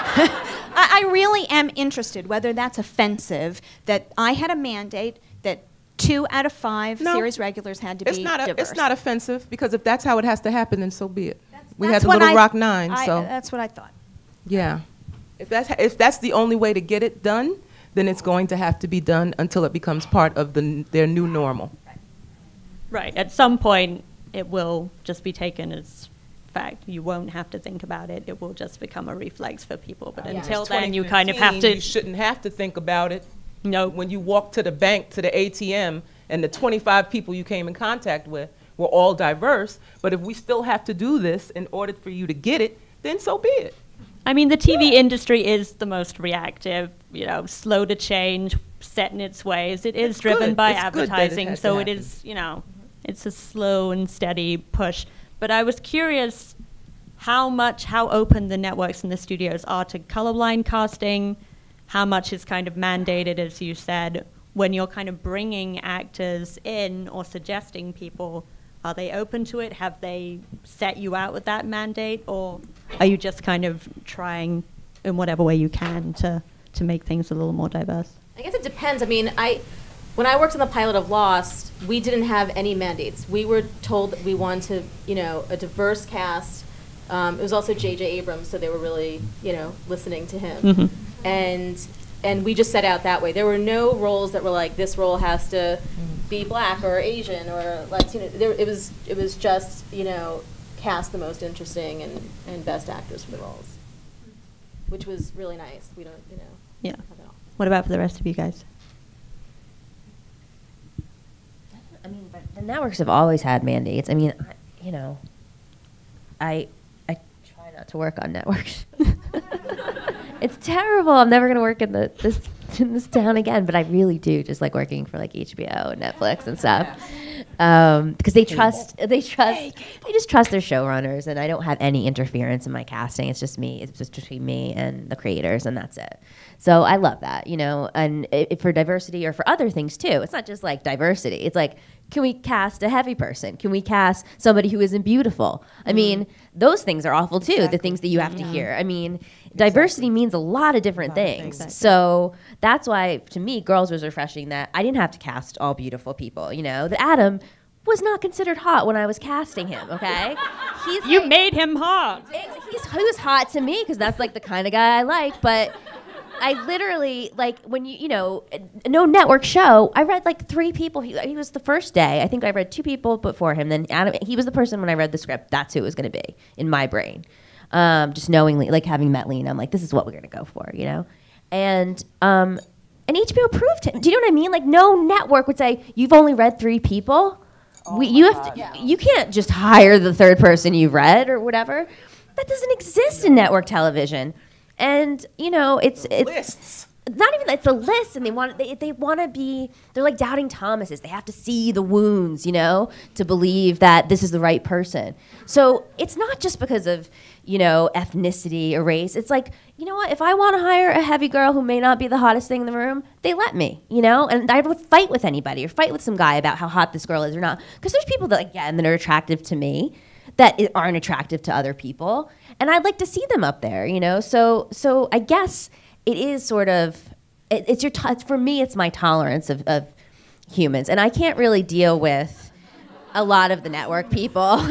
B: I, I I really am interested whether that's offensive, that I had a mandate that two out of five
C: No.
B: series regulars had to
C: It's
B: be
C: not a,
B: diverse.
C: it's not offensive, because if that's how it has to happen, then so be it. We had
B: That's
C: the
B: what
C: Little
B: I-
C: Rock Nine,
B: I-
C: so
B: That's what I thought.
C: yeah. If that's if that's the only way to get it done, then it's going to have to be done until it becomes part of the n- their new normal.
A: Right. At some point, it will just be taken as fact. You won't have to think about it. It will just become a reflex for people. But until then, you kind of have to.
C: You shouldn't have to think about it.
A: No.
C: When you walk to the bank, to the A T M, and the twenty-five people you came in contact with were all diverse, but if we still have to do this in order for you to get it, then so be it.
A: I mean, the T V industry is the most reactive, you know, slow to change, set in its ways. It is
C: It's
A: driven
C: good.
A: by
C: It's good that it
A: advertising,
C: has to
A: so it
C: happen.
A: is, you know, it's a slow and steady push. But I was curious how much, how open the networks and the studios are to colorblind casting, how much is kind of mandated, as you said, when you're kind of bringing actors in or suggesting people. Are they open to it? Have they set you out with that mandate? Or are you just kind of trying in whatever way you can to, to make things a little more diverse?
E: I guess it depends. I mean, I when I worked on the pilot of Lost, we didn't have any mandates. We were told that we wanted to, you know, a diverse cast. Um, it was also J J Abrams, so they were really, you know, listening to him.
A: Mhm.
E: And and we just set out that way. There were no roles that were like, this role has to be black or Asian or Latino. There, it was it was just, you know, cast the most interesting and, and best actors for the roles, which was really nice. We don't, you know,
A: Yeah.
E: have it all.
A: What about for the rest of you guys?
D: I mean, but the networks have always had mandates. I mean, I, you know, I I try not to work on networks. It's terrible. I'm never gonna work in the this in this town again. But I really do just like working for like H B O and Netflix and stuff, um, because they trust they trust they just trust their showrunners, and I don't have any interference in my casting. It's just me. It's just between me and the creators, and that's it. So I love that, you know. And if for diversity or for other things too, it's not just like diversity. It's like, can we cast a heavy person? Can we cast somebody who isn't beautiful? I mean, those things are awful too. Exactly. The things that you have to hear. I mean, exactly. Diversity means a lot of different lot things. Of things. So that's why, to me, Girls was refreshing that I didn't have to cast all beautiful people. You know, that Adam was not considered hot when I was casting him. Okay, he's
A: you
D: like,
A: made him hot.
D: He's he was hot to me because that's like the kind of guy I like, but. I literally, like, when you, you know, no network show, I read, like, three people. He, he was the first day. I think I read two people before him. Then Adam, he was the person when I read the script. That's who it was going to be in my brain. Um, just knowingly, like, having met Lena, I'm like, this is what we're going to go for, you know? And um, and H B O proved him. Do you know what I mean? Like, no network would say, you've only read three people. Oh we, you, have to, yeah. you can't just hire the third person you've read or whatever. That doesn't exist in network television. And you know, it's it's
C: lists.
D: Not even it's a list, and they want they they want to be. They're like doubting Thomases. They have to see the wounds, you know, to believe that this is the right person. So it's not just because of you know ethnicity or race. It's like you know what? If I want to hire a heavy girl who may not be the hottest thing in the room, they let me, you know. And I would fight with anybody or fight with some guy about how hot this girl is or not. Because there's people that like yeah, and that are attractive to me. That aren't attractive to other people, and I'd like to see them up there, you know. So, so I guess it is sort of it, it's your t- for me. It's my tolerance of, of humans, and I can't really deal with a lot of the network people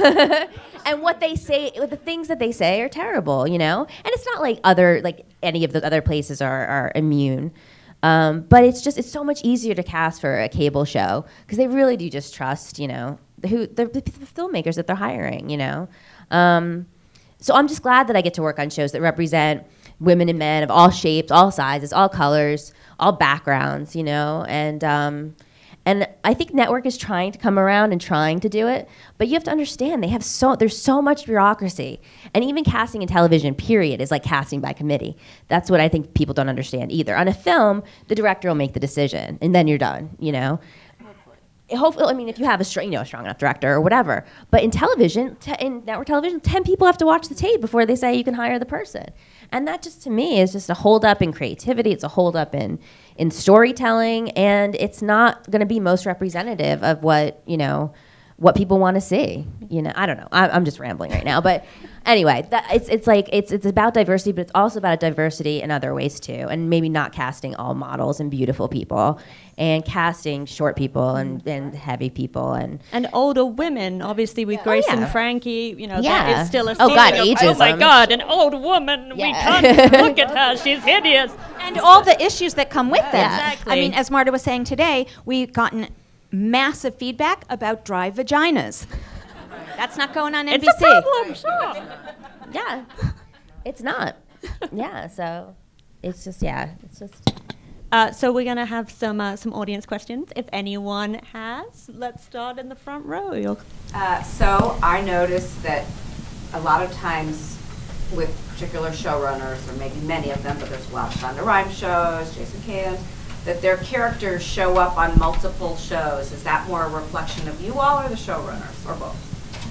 D: and what they say. The things that they say are terrible, you know. And it's not like other like any of the other places are are immune. Um, but it's just it's so much easier to cast for a cable show because they really do just trust, you know, the, who the, the filmmakers that they're hiring, you know. Um, so I'm just glad that I get to work on shows that represent women and men of all shapes, all sizes, all colors, all backgrounds, you know. And um, and I think network is trying to come around and trying to do it, but you have to understand they have so there's so much bureaucracy, and even casting in television, period, is like casting by committee. That's what I think people don't understand either. On a film, the director will make the decision, and then you're done, you know. Hopefully, I mean, if you have a strong, you know, a strong enough director or whatever. But in television, te- in network television, ten people have to watch the tape before they say you can hire the person. And that just, to me, is just a hold up in creativity. It's a hold up in, in storytelling, and it's not going to be most representative of what, you know, what people want to see. You know, I don't know. I, I'm just rambling right now, but anyway, that, it's it's like it's it's about diversity, but it's also about diversity in other ways too, and maybe not casting all models and beautiful people, and casting short people and, and heavy people and
A: and older women, obviously with
D: Yeah.
A: Grace
D: Oh, yeah.
A: and Frankie, you know,
D: Yeah.
A: that is still a
D: Oh, God,
A: secret of,
D: ageism.
A: oh my God, an old woman, we
D: Yeah.
A: can't look at her, she's hideous.
B: And all the issues that come with
D: Yeah.
B: that.
A: Exactly.
B: I mean, as Marta was saying today, we've gotten massive feedback about dry vaginas. That's not going on N B C.
A: It's a problem, sure.
D: yeah, it's not. Yeah, so it's just yeah, it's just.
A: Uh, so we're gonna have some uh, some audience questions. If anyone has, let's start in the front row. You'll
F: Uh, so I noticed that a lot of times with particular showrunners, or maybe many of them, but there's a lot of Shonda Rhimes shows, Jason Katims, that their characters show up on multiple shows. Is that more a reflection of you all or the showrunners, or both?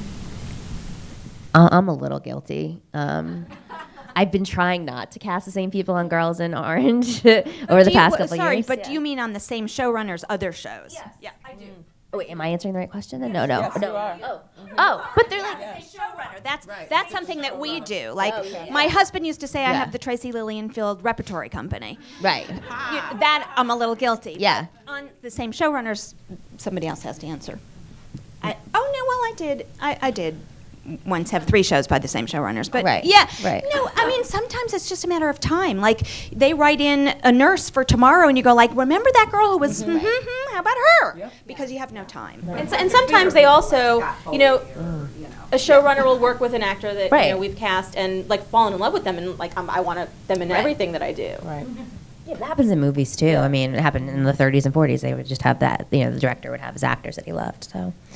D: Uh, I'm a little guilty. Um, I've been trying not to cast the same people on Girls in Orange over the
B: Do you-
D: past
B: w-
D: couple
B: sorry,
D: years.
B: but do you mean on the same showrunners, other shows?
F: Yes, yeah, I do.
D: Oh, wait, am I answering the right question then? No, no,
C: Yes,
D: no.
C: you are.
D: Oh, oh, but they're like.
B: Showrunner. That's that's something that we do. Like my husband used to say, I
D: Yeah.
B: have the Tracy Lillian Field Repertory Company.
D: Right.
B: You- that I'm a little guilty.
D: Yeah.
B: But on the same showrunners, somebody else has to answer. I, oh no, well I did. I, I did once have three shows by the same showrunners, but
D: Right,
B: yeah,
D: right.
B: no, I mean sometimes it's just a matter of time. Like they write in a nurse for tomorrow, and you go like, remember that girl who was? Mm-hmm, mm-hmm, how about her? Because you have no time.
E: And, so, and sometimes they also, you know, a showrunner will work with an actor that
D: Right.
E: you know we've cast and like fallen in love with them, and like um, I want them in
D: Right.
E: everything that I do.
C: Right.
D: Yeah, that happens in movies too. I mean, it happened in the thirties and forties. They would just have that. You know, the director would have his actors that he loved. So,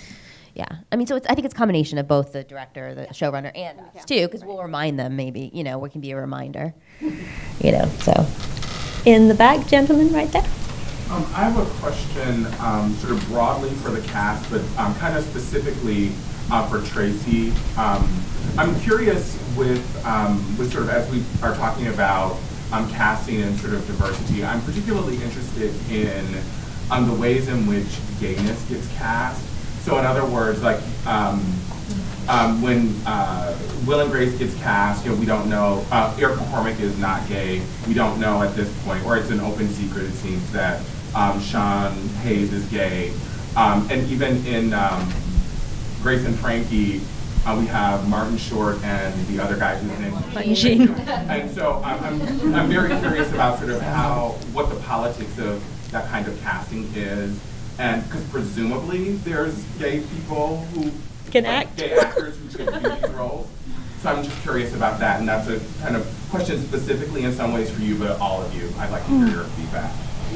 D: Yeah, I mean, so it's, I think it's a combination of both the director, the showrunner, and us
B: Yeah.
D: too, because we'll remind them maybe, you know, we can be a reminder, you know, so.
A: In the back, gentleman, right there.
G: Um, I have a question, um, sort of broadly for the cast, but um, kind of specifically uh, for Tracy. Um, I'm curious with, um, with sort of as we are talking about um, casting and sort of diversity, I'm particularly interested in um, the ways in which gayness gets cast. So in other words, like um, um, when uh, Will and Grace gets cast, you know, we don't know, uh, Eric McCormick is not gay. We don't know at this point, or it's an open secret, it seems, that um, Sean Hayes is gay. Um, and even in um, Grace and Frankie, uh, we have Martin Short and the other guy whose name is
A: Eugene.
G: And so I'm, I'm, I'm very curious about sort of how, what the politics of that kind of casting is. And because presumably there's gay people who
A: Can
G: like,
A: act.
G: gay actors who could do these roles. So I'm just curious about that, and that's a kind of question specifically in some ways for you, but all of you. I'd like to hear your feedback.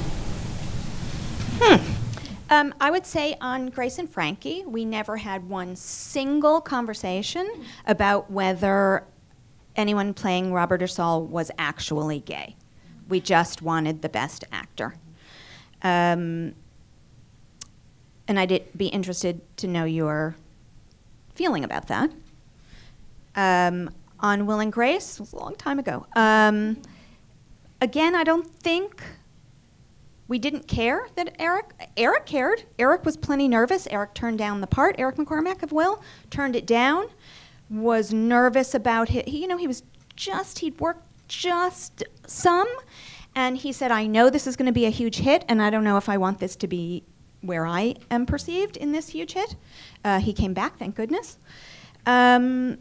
B: Hmm. Um, I would say on Grace and Frankie, we never had one single conversation about whether anyone playing Robert or Saul was actually gay. We just wanted the best actor. Um, and I'd be interested to know your feeling about that. Um, on Will and Grace, it was a long time ago. Um, again, I don't think we didn't care that Eric, Eric cared. Eric was plenty nervous. Eric turned down the part. Eric McCormack of Will turned it down, was nervous about it. He, you know, he was just, he'd worked just some, and he said, I know this is going to be a huge hit, and I don't know if I want this to be where I am perceived in this huge hit. Uh, he came back, thank goodness. Um,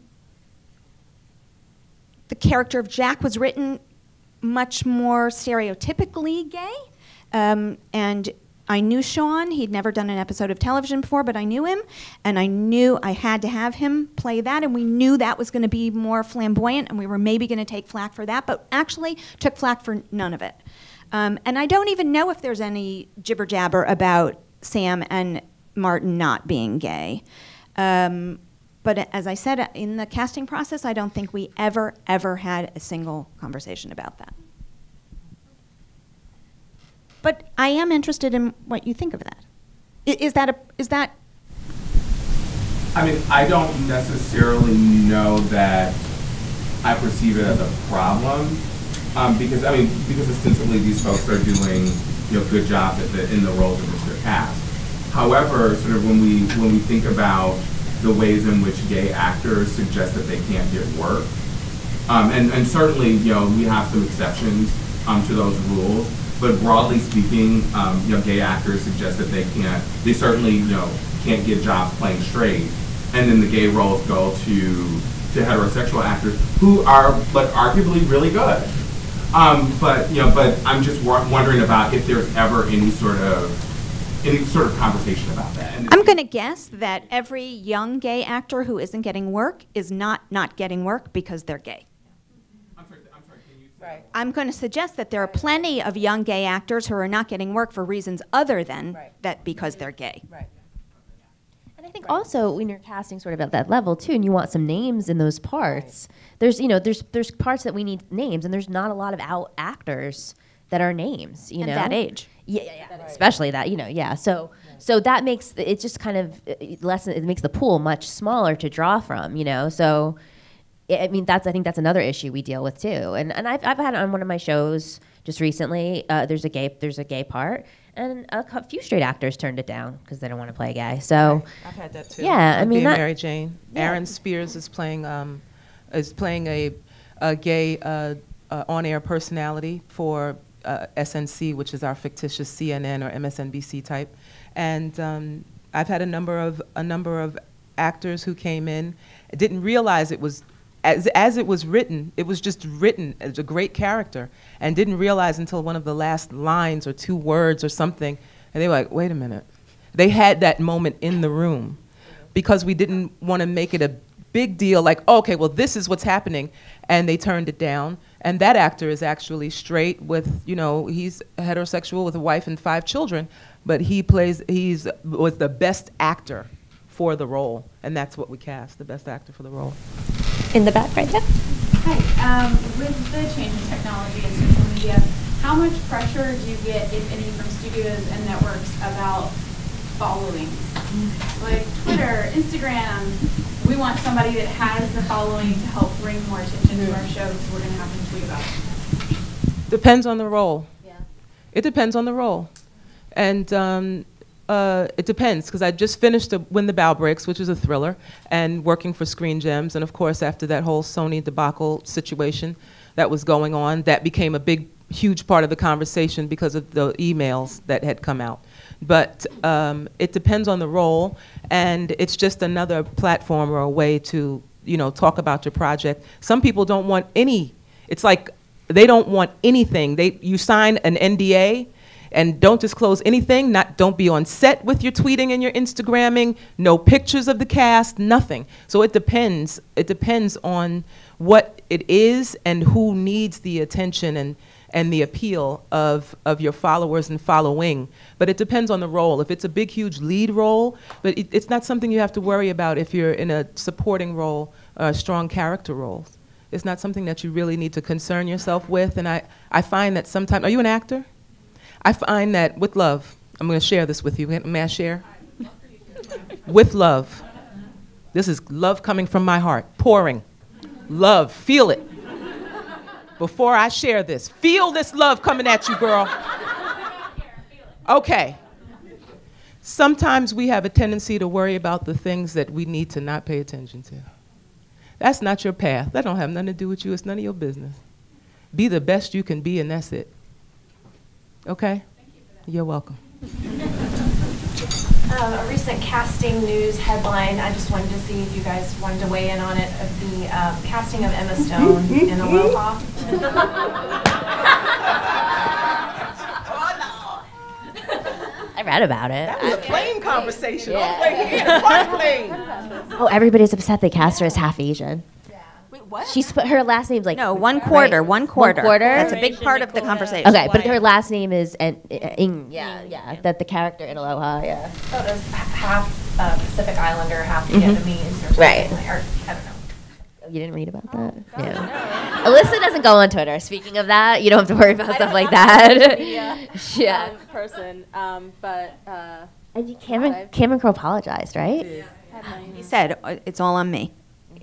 B: the character of Jack was written much more stereotypically gay. Um, and I knew Sean. He'd never done an episode of television before, but I knew him. And I knew I had to have him play that. And we knew that was going to be more flamboyant, and we were maybe going to take flack for that, but actually took flack for none of it. Um, and I don't even know if there's any jibber jabber about Sam and Martin not being gay. Um, but as I said, in the casting process, I don't think we ever, ever had a single conversation about that. But I am interested in what you think of that. I, is that a, is that?
G: I mean, I don't necessarily know that I perceive it as a problem, um, because I mean, because ostensibly these folks are doing, you know, good jobs at the, in the roles in which they're cast. However, sort of when we when we think about the ways in which gay actors suggest that they can't get work, um, and and certainly, you know, we have some exceptions um, to those rules. But broadly speaking, um, you know, gay actors suggest that they can't, they certainly, you know, can't get jobs playing straight. And then the gay roles go to, to heterosexual actors who are, like, arguably really good. Um, but, you know, but I'm just wondering about if there's ever any sort of, any sort of conversation about that. And
B: I'm going to guess that every young gay actor who isn't getting work is not not getting work because they're gay.
C: Right.
B: I'm going to suggest that there are plenty of young gay actors who are not getting work for reasons other than
C: Right.
B: that because they're gay.
C: Right.
D: And I think also when you're casting sort of at that level too, and you want some names in those parts, there's, you know, there's there's parts that we need names, and there's not a lot of out actors that are names, you
B: And
D: know.
B: that age.
D: Yeah, yeah, yeah. Especially that, you know, yeah. So so that makes, it just kind of uh, less, it makes the pool much smaller to draw from, you know. So I mean, that's, I think that's another issue we deal with too. And and I've I've had on one of my shows just recently, uh, there's a gay there's a gay part, and a cou- few straight actors turned it down because they don't want to play a guy. So
C: I've had that too.
D: Yeah, I
C: Like
D: mean,
C: being
D: that-
C: Mary Jane.
D: Yeah.
C: Aaron Spears is playing um, is playing a a gay uh, uh, on-air personality for uh, S N C, which is our fictitious C N N or M S N B C type. And um, I've had a number of a number of actors who came in, didn't realize it was. As, as it was written, it was just written as a great character, and didn't realize until one of the last lines or two words or something, and they were like, wait a minute. They had that moment in the room because we didn't want to make it a big deal, like, oh, okay, well, this is what's happening, and they turned it down. And that actor is actually straight with, you know, he's heterosexual with a wife and five children, but he plays, he's was the best actor for the role, and that's what we cast, the best actor for the role.
A: In the back, right there.
H: Hi. Um, with the change in technology and social media, how much pressure do you get, if any, from studios and networks about followings? Like Twitter, Instagram, we want somebody that has the following to help bring more attention to our show, so we're going to have them tweet about it.
C: Depends on the role.
H: Yeah.
C: It depends on the role. And um, uh, it depends, because I just finished a When the Bow Breaks, which is a thriller, and working for Screen Gems. And of course, after that whole Sony debacle situation that was going on, that became a big, huge part of the conversation because of the emails that had come out. But um, it depends on the role, and it's just another platform or a way to, you know, talk about your project. Some people don't want any, it's like they don't want anything. They, you sign an N D A and don't disclose anything, not, don't be on set with your tweeting and your Instagramming, no pictures of the cast, nothing. So it depends, it depends on what it is and who needs the attention and and the appeal of, of your followers and following. But it depends on the role. If it's a big, huge lead role, but it, it's not something you have to worry about if you're in a supporting role, a strong character role. It's not something that you really need to concern yourself with. And I, I find that sometimes, are you an actor? I find that with love, I'm gonna share this with you. May I share? With love. This is love coming from my heart, pouring. Love, feel it. Before I share this, feel this love coming at you, girl. Okay. Sometimes we have a tendency to worry about the things that we need to not pay attention to. That's not your path. That don't have nothing to do with you. It's none of your business. Be the best you can be, and that's it. Okay? Thank you for that. You're welcome.
I: Um, a recent casting news headline, I just wanted to see if you guys wanted to weigh in on it, of the um, casting of Emma Stone in Aloha.
D: I read about it.
C: That was a plane conversation.
D: Yeah.
C: All the way here. One plane.
D: Oh, everybody's upset they cast her as half Asian.
C: Wait, what?
D: She's put her last name's like
B: No, one quarter,
D: right.
B: one quarter.
D: One quarter.
B: That's a big part of the conversation.
D: Okay, but her last name is and uh, Ing. Yeah, yeah. That the character in Aloha. Yeah.
I: So it was h- half uh, Pacific Islander, half Vietnamese or something.
D: Right.
I: Like, or, I don't know.
D: You didn't read about that? Yeah. Alyssa doesn't go on Twitter. Speaking of that, you don't have to worry about stuff like that.
E: Yeah.
D: Yeah.
E: Um, person, um, but uh,
D: And you- Cameron Cameron Crowe apologized, right?
B: He said, "Uh, it's all on me."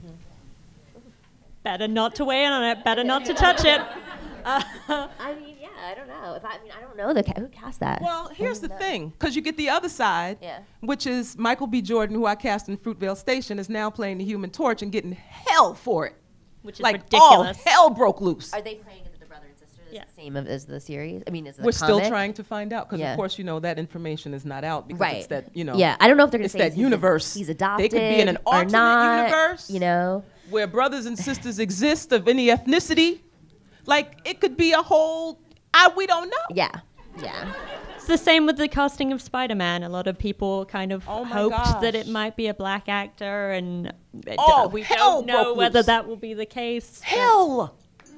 A: Better not to weigh in on it. Better not to touch it. Uh,
D: I mean, yeah, I don't know. If I, I mean, I don't know the ca- who cast that.
C: Well, here's the thing, because you get the other side,
D: Yeah.
C: which is Michael B. Jordan, who I cast in Fruitvale Station, is now playing the Human Torch and getting hell for it.
A: which is
C: Like,
A: ridiculous.
C: all hell broke loose.
D: Are they playing the brother and sister? Is
A: Yeah.
D: the same of, as the series? I mean, is the
C: We're still
D: comic?
C: trying to find out, because
D: Yeah.
C: of course, you know, that information is not out because
D: Right.
C: it's that, you know,
D: Yeah, I don't know if they're going
C: it's
D: to say
C: that
D: he's
C: universe.
D: A, he's
C: They
D: adopted
C: could be in an
D: or
C: alternate
D: not,
C: universe.
D: You know?
C: where brothers and sisters exist of any ethnicity. Like, it could be a whole, I, we don't know.
D: Yeah, yeah.
A: It's the same with the casting of Spider-Man. A lot of people kind of
C: Oh my
A: hoped that it
C: gosh.
A: might be a black actor, and it-
C: Oh,
A: we
C: hell
A: don't know
C: broke
A: whether
C: loose.
A: that will be the case.
C: Hell!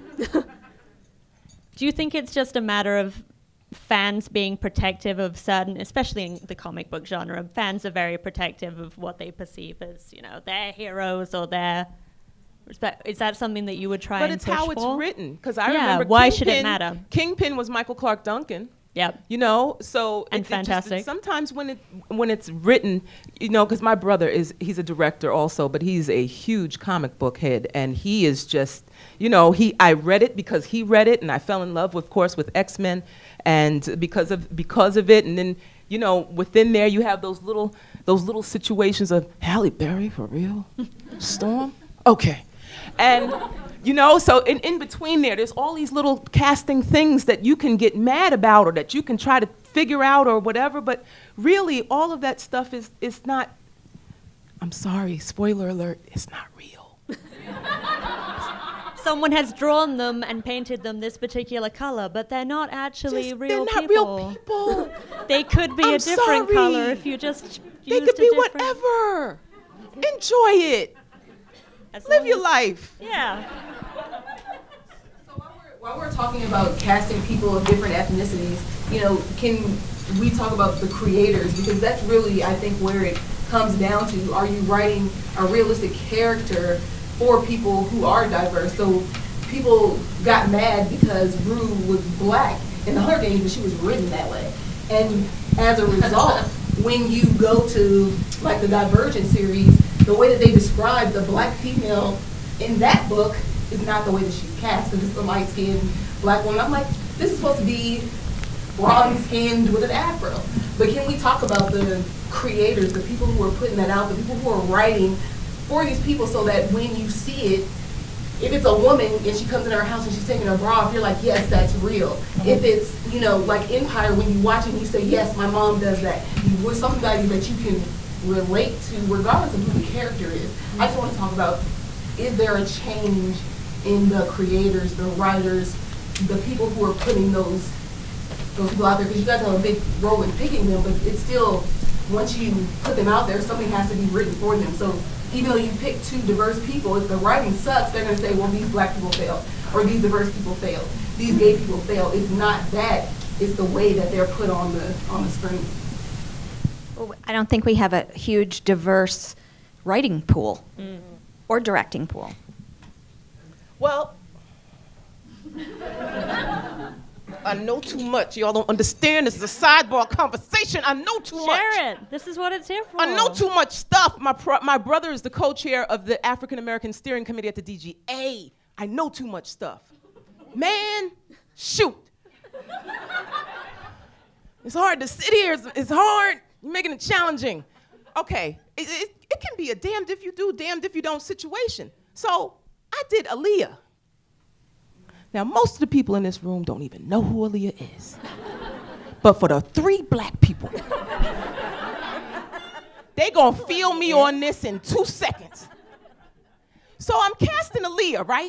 A: Do you think it's just a matter of fans being protective of certain, especially in the comic book genre, fans are very protective of what they perceive as, you know, their heroes or their respect? Is that something that you would try
C: But
A: and
C: it's
A: push
C: how it's
A: for?
C: written. Because I
A: Yeah,
C: remember
A: why should it
C: Kingpin-
A: matter?
C: Kingpin was Michael Clark Duncan.
A: Yep.
C: You know, so
A: And
C: it- it just-
A: fantastic.
C: sometimes when it when it's written, you know, because my brother is he's a director also, but he's a huge comic book head, and he is just, you know, he I read it because he read it, and I fell in love, of course, with X-Men, and because of because of it, and then you know, within there you have those little those little situations of Halle Berry for real, Storm, okay, and. You know, so in, in between there, there's all these little casting things that you can get mad about or that you can try to figure out or whatever, but really all of that stuff is, is not, I'm sorry, spoiler alert, it's not real.
A: Someone has drawn them and painted them this particular color, but they're not actually
C: Just-
A: real
C: they're not
A: people.
C: real people.
A: They could be
C: I'm
A: a different
C: sorry.
A: color if you just
C: They
A: used
C: could
A: a
C: be
A: different-
C: whatever. Enjoy it.
A: as
C: Live
A: long
C: your
A: as-
C: life.
A: Yeah.
J: So while we're, while we're talking about casting people of different ethnicities, you know, can we talk about the creators? Because that's really, I think, where it comes down to, are you writing a realistic character for people who are diverse? So people got mad because Rue was black in the Hunger Games, but she was written that way. And as a result, when you go to like the Divergent series, the way that they describe the black female in that book is not the way that she's cast, because it's a light-skinned black woman. I'm like, this is supposed to be bronze-skinned with an afro. But can we talk about the creators, the people who are putting that out, the people who are writing for these people, so that when you see it, if it's a woman and she comes in her house and she's taking her bra off, you're like, yes, that's real. Mm-hmm. If it's, you know, like Empire, when you watch it and you say, yes, my mom does that, with somebody that you can relate to regardless of who the character is. Mm-hmm. I just want to talk about, is there a change in the creators, the writers, the people who are putting those those people out there? Because you guys have a big role in picking them, but it's still, once you put them out there, something has to be written for them. So even though you pick two diverse people, if the writing sucks, they're going to say, well, these black people failed, or these diverse people failed, these gay people failed. It's not that, it's the way that they're put on the on the screen.
B: Well, I don't think we have a huge diverse writing pool mm. or directing pool.
C: Well, I know too much. Y'all don't understand. This is a sidebar conversation. I know too
A: Share
C: much.
A: Share it. This is what it's here for.
C: I know too much stuff. My pro my brother is the co-chair of the African American Steering Committee at the D G A. I know too much stuff. Man, shoot. It's hard to sit here. It's, it's hard. You're making it challenging. Okay, it, it, it can be a damned if you do, damned if you don't situation. So I did Aaliyah. Now, most of the people in this room don't even know who Aaliyah is. But for the three black people, they gonna feel me on this in two seconds. So I'm casting Aaliyah, right?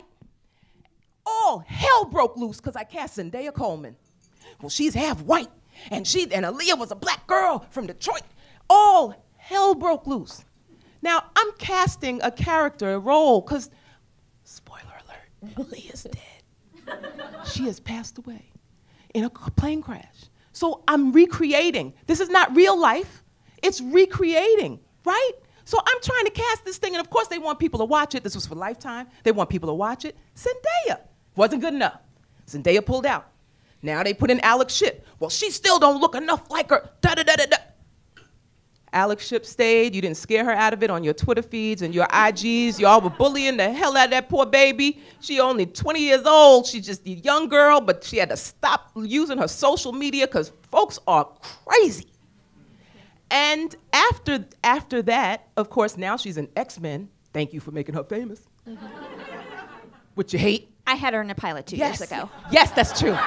C: All hell broke loose because I cast Zendaya Coleman. Well, she's half white, and she and Aaliyah was a black girl from Detroit. All hell broke loose. Now, I'm casting a character, a role, because, spoiler alert, Aaliyah's dead. She has passed away in a plane crash. So I'm recreating. This is not real life. It's recreating, right? So I'm trying to cast this thing, and of course they want people to watch it. This was for Lifetime. They want people to watch it. Zendaya wasn't good enough. Zendaya pulled out. Now they put in Alex Shipp. Well, she still don't look enough like her. Da da da da da. Alex Shipp stayed. You didn't scare her out of it on your Twitter feeds and your I Gs. Y'all were bullying the hell out of that poor baby. She only twenty years old. She's just a young girl, but she had to stop using her social media because folks are crazy. And after, after that, of course, now she's an X-Men. Thank you for making her famous. Mm-hmm. Which you hate.
B: I had her in a pilot two
C: yes.
B: years ago.
C: Yes, that's true.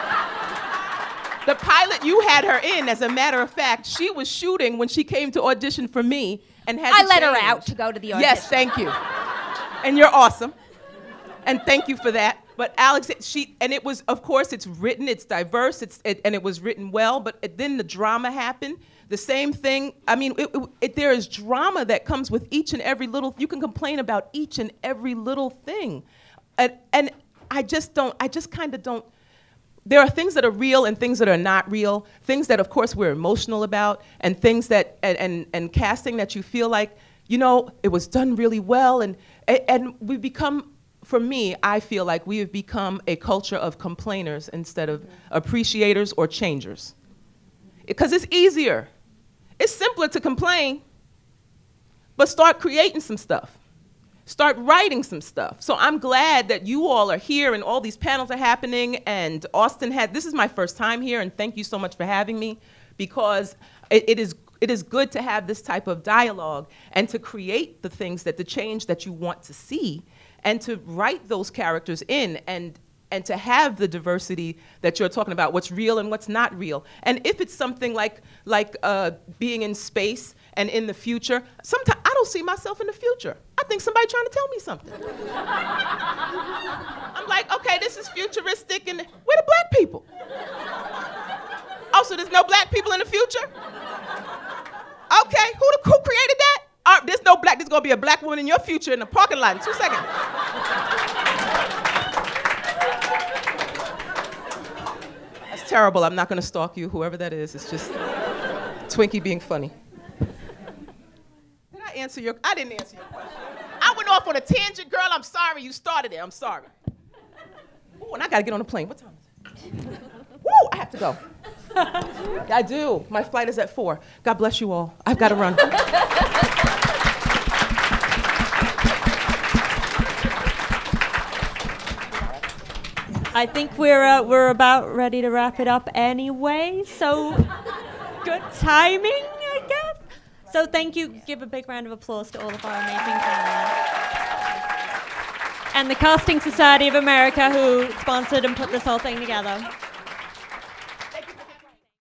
C: The pilot you had her in, as a matter of fact, she was shooting when she came to audition for me and had
B: I
C: to
B: let
C: change.
B: her out to go to the audition.
C: Yes, thank you. And you're awesome. And thank you for that. But Alex, she, and it was, of course, it's written, it's diverse, it's, it, and it was written well, but it, then the drama happened. The same thing, I mean, it, it, it, there is drama that comes with each and every little, you can complain about each and every little thing. And, and I just don't, I just kind of don't, there are things that are real and things that are not real, things that, of course, we're emotional about, and things that, and, and, and casting that you feel like, you know, it was done really well, and, and we become, for me, I feel like we have become a culture of complainers instead of appreciators or changers. Because it's easier. It's simpler to complain, but start creating some stuff. Start writing some stuff. So I'm glad that you all are here and all these panels are happening, and Austin had, this is my first time here, and thank you so much for having me, because it, it is it is good to have this type of dialogue and to create the things that, the change that you want to see, and to write those characters in, and and to have the diversity that you're talking about, what's real and what's not real. And if it's something like, like uh, being in space and in the future, sometimes I don't see myself in the future. I think somebody trying to tell me something. I'm like, okay, this is futuristic, and where the black people? Oh, so there's no black people in the future? Okay, who, the, who created that? Uh, there's no black, there's gonna be a black woman in your future in the parking lot in two seconds. That's terrible. I'm not gonna stalk you, whoever that is. It's just Twinkie being funny. answer your, I didn't answer your question. I went off on a tangent, girl. I'm sorry you started it. I'm sorry. Ooh, and I gotta get on a plane. What time is it? Woo, I have to go. I do. My flight is at four. God bless you all. I've got to run.
A: I think we're uh, we're about ready to wrap it up anyway. So good timing, I guess. So thank you. Give a big round of applause to all of our amazing panelists. And the Casting Society of America, who sponsored and put this whole thing together.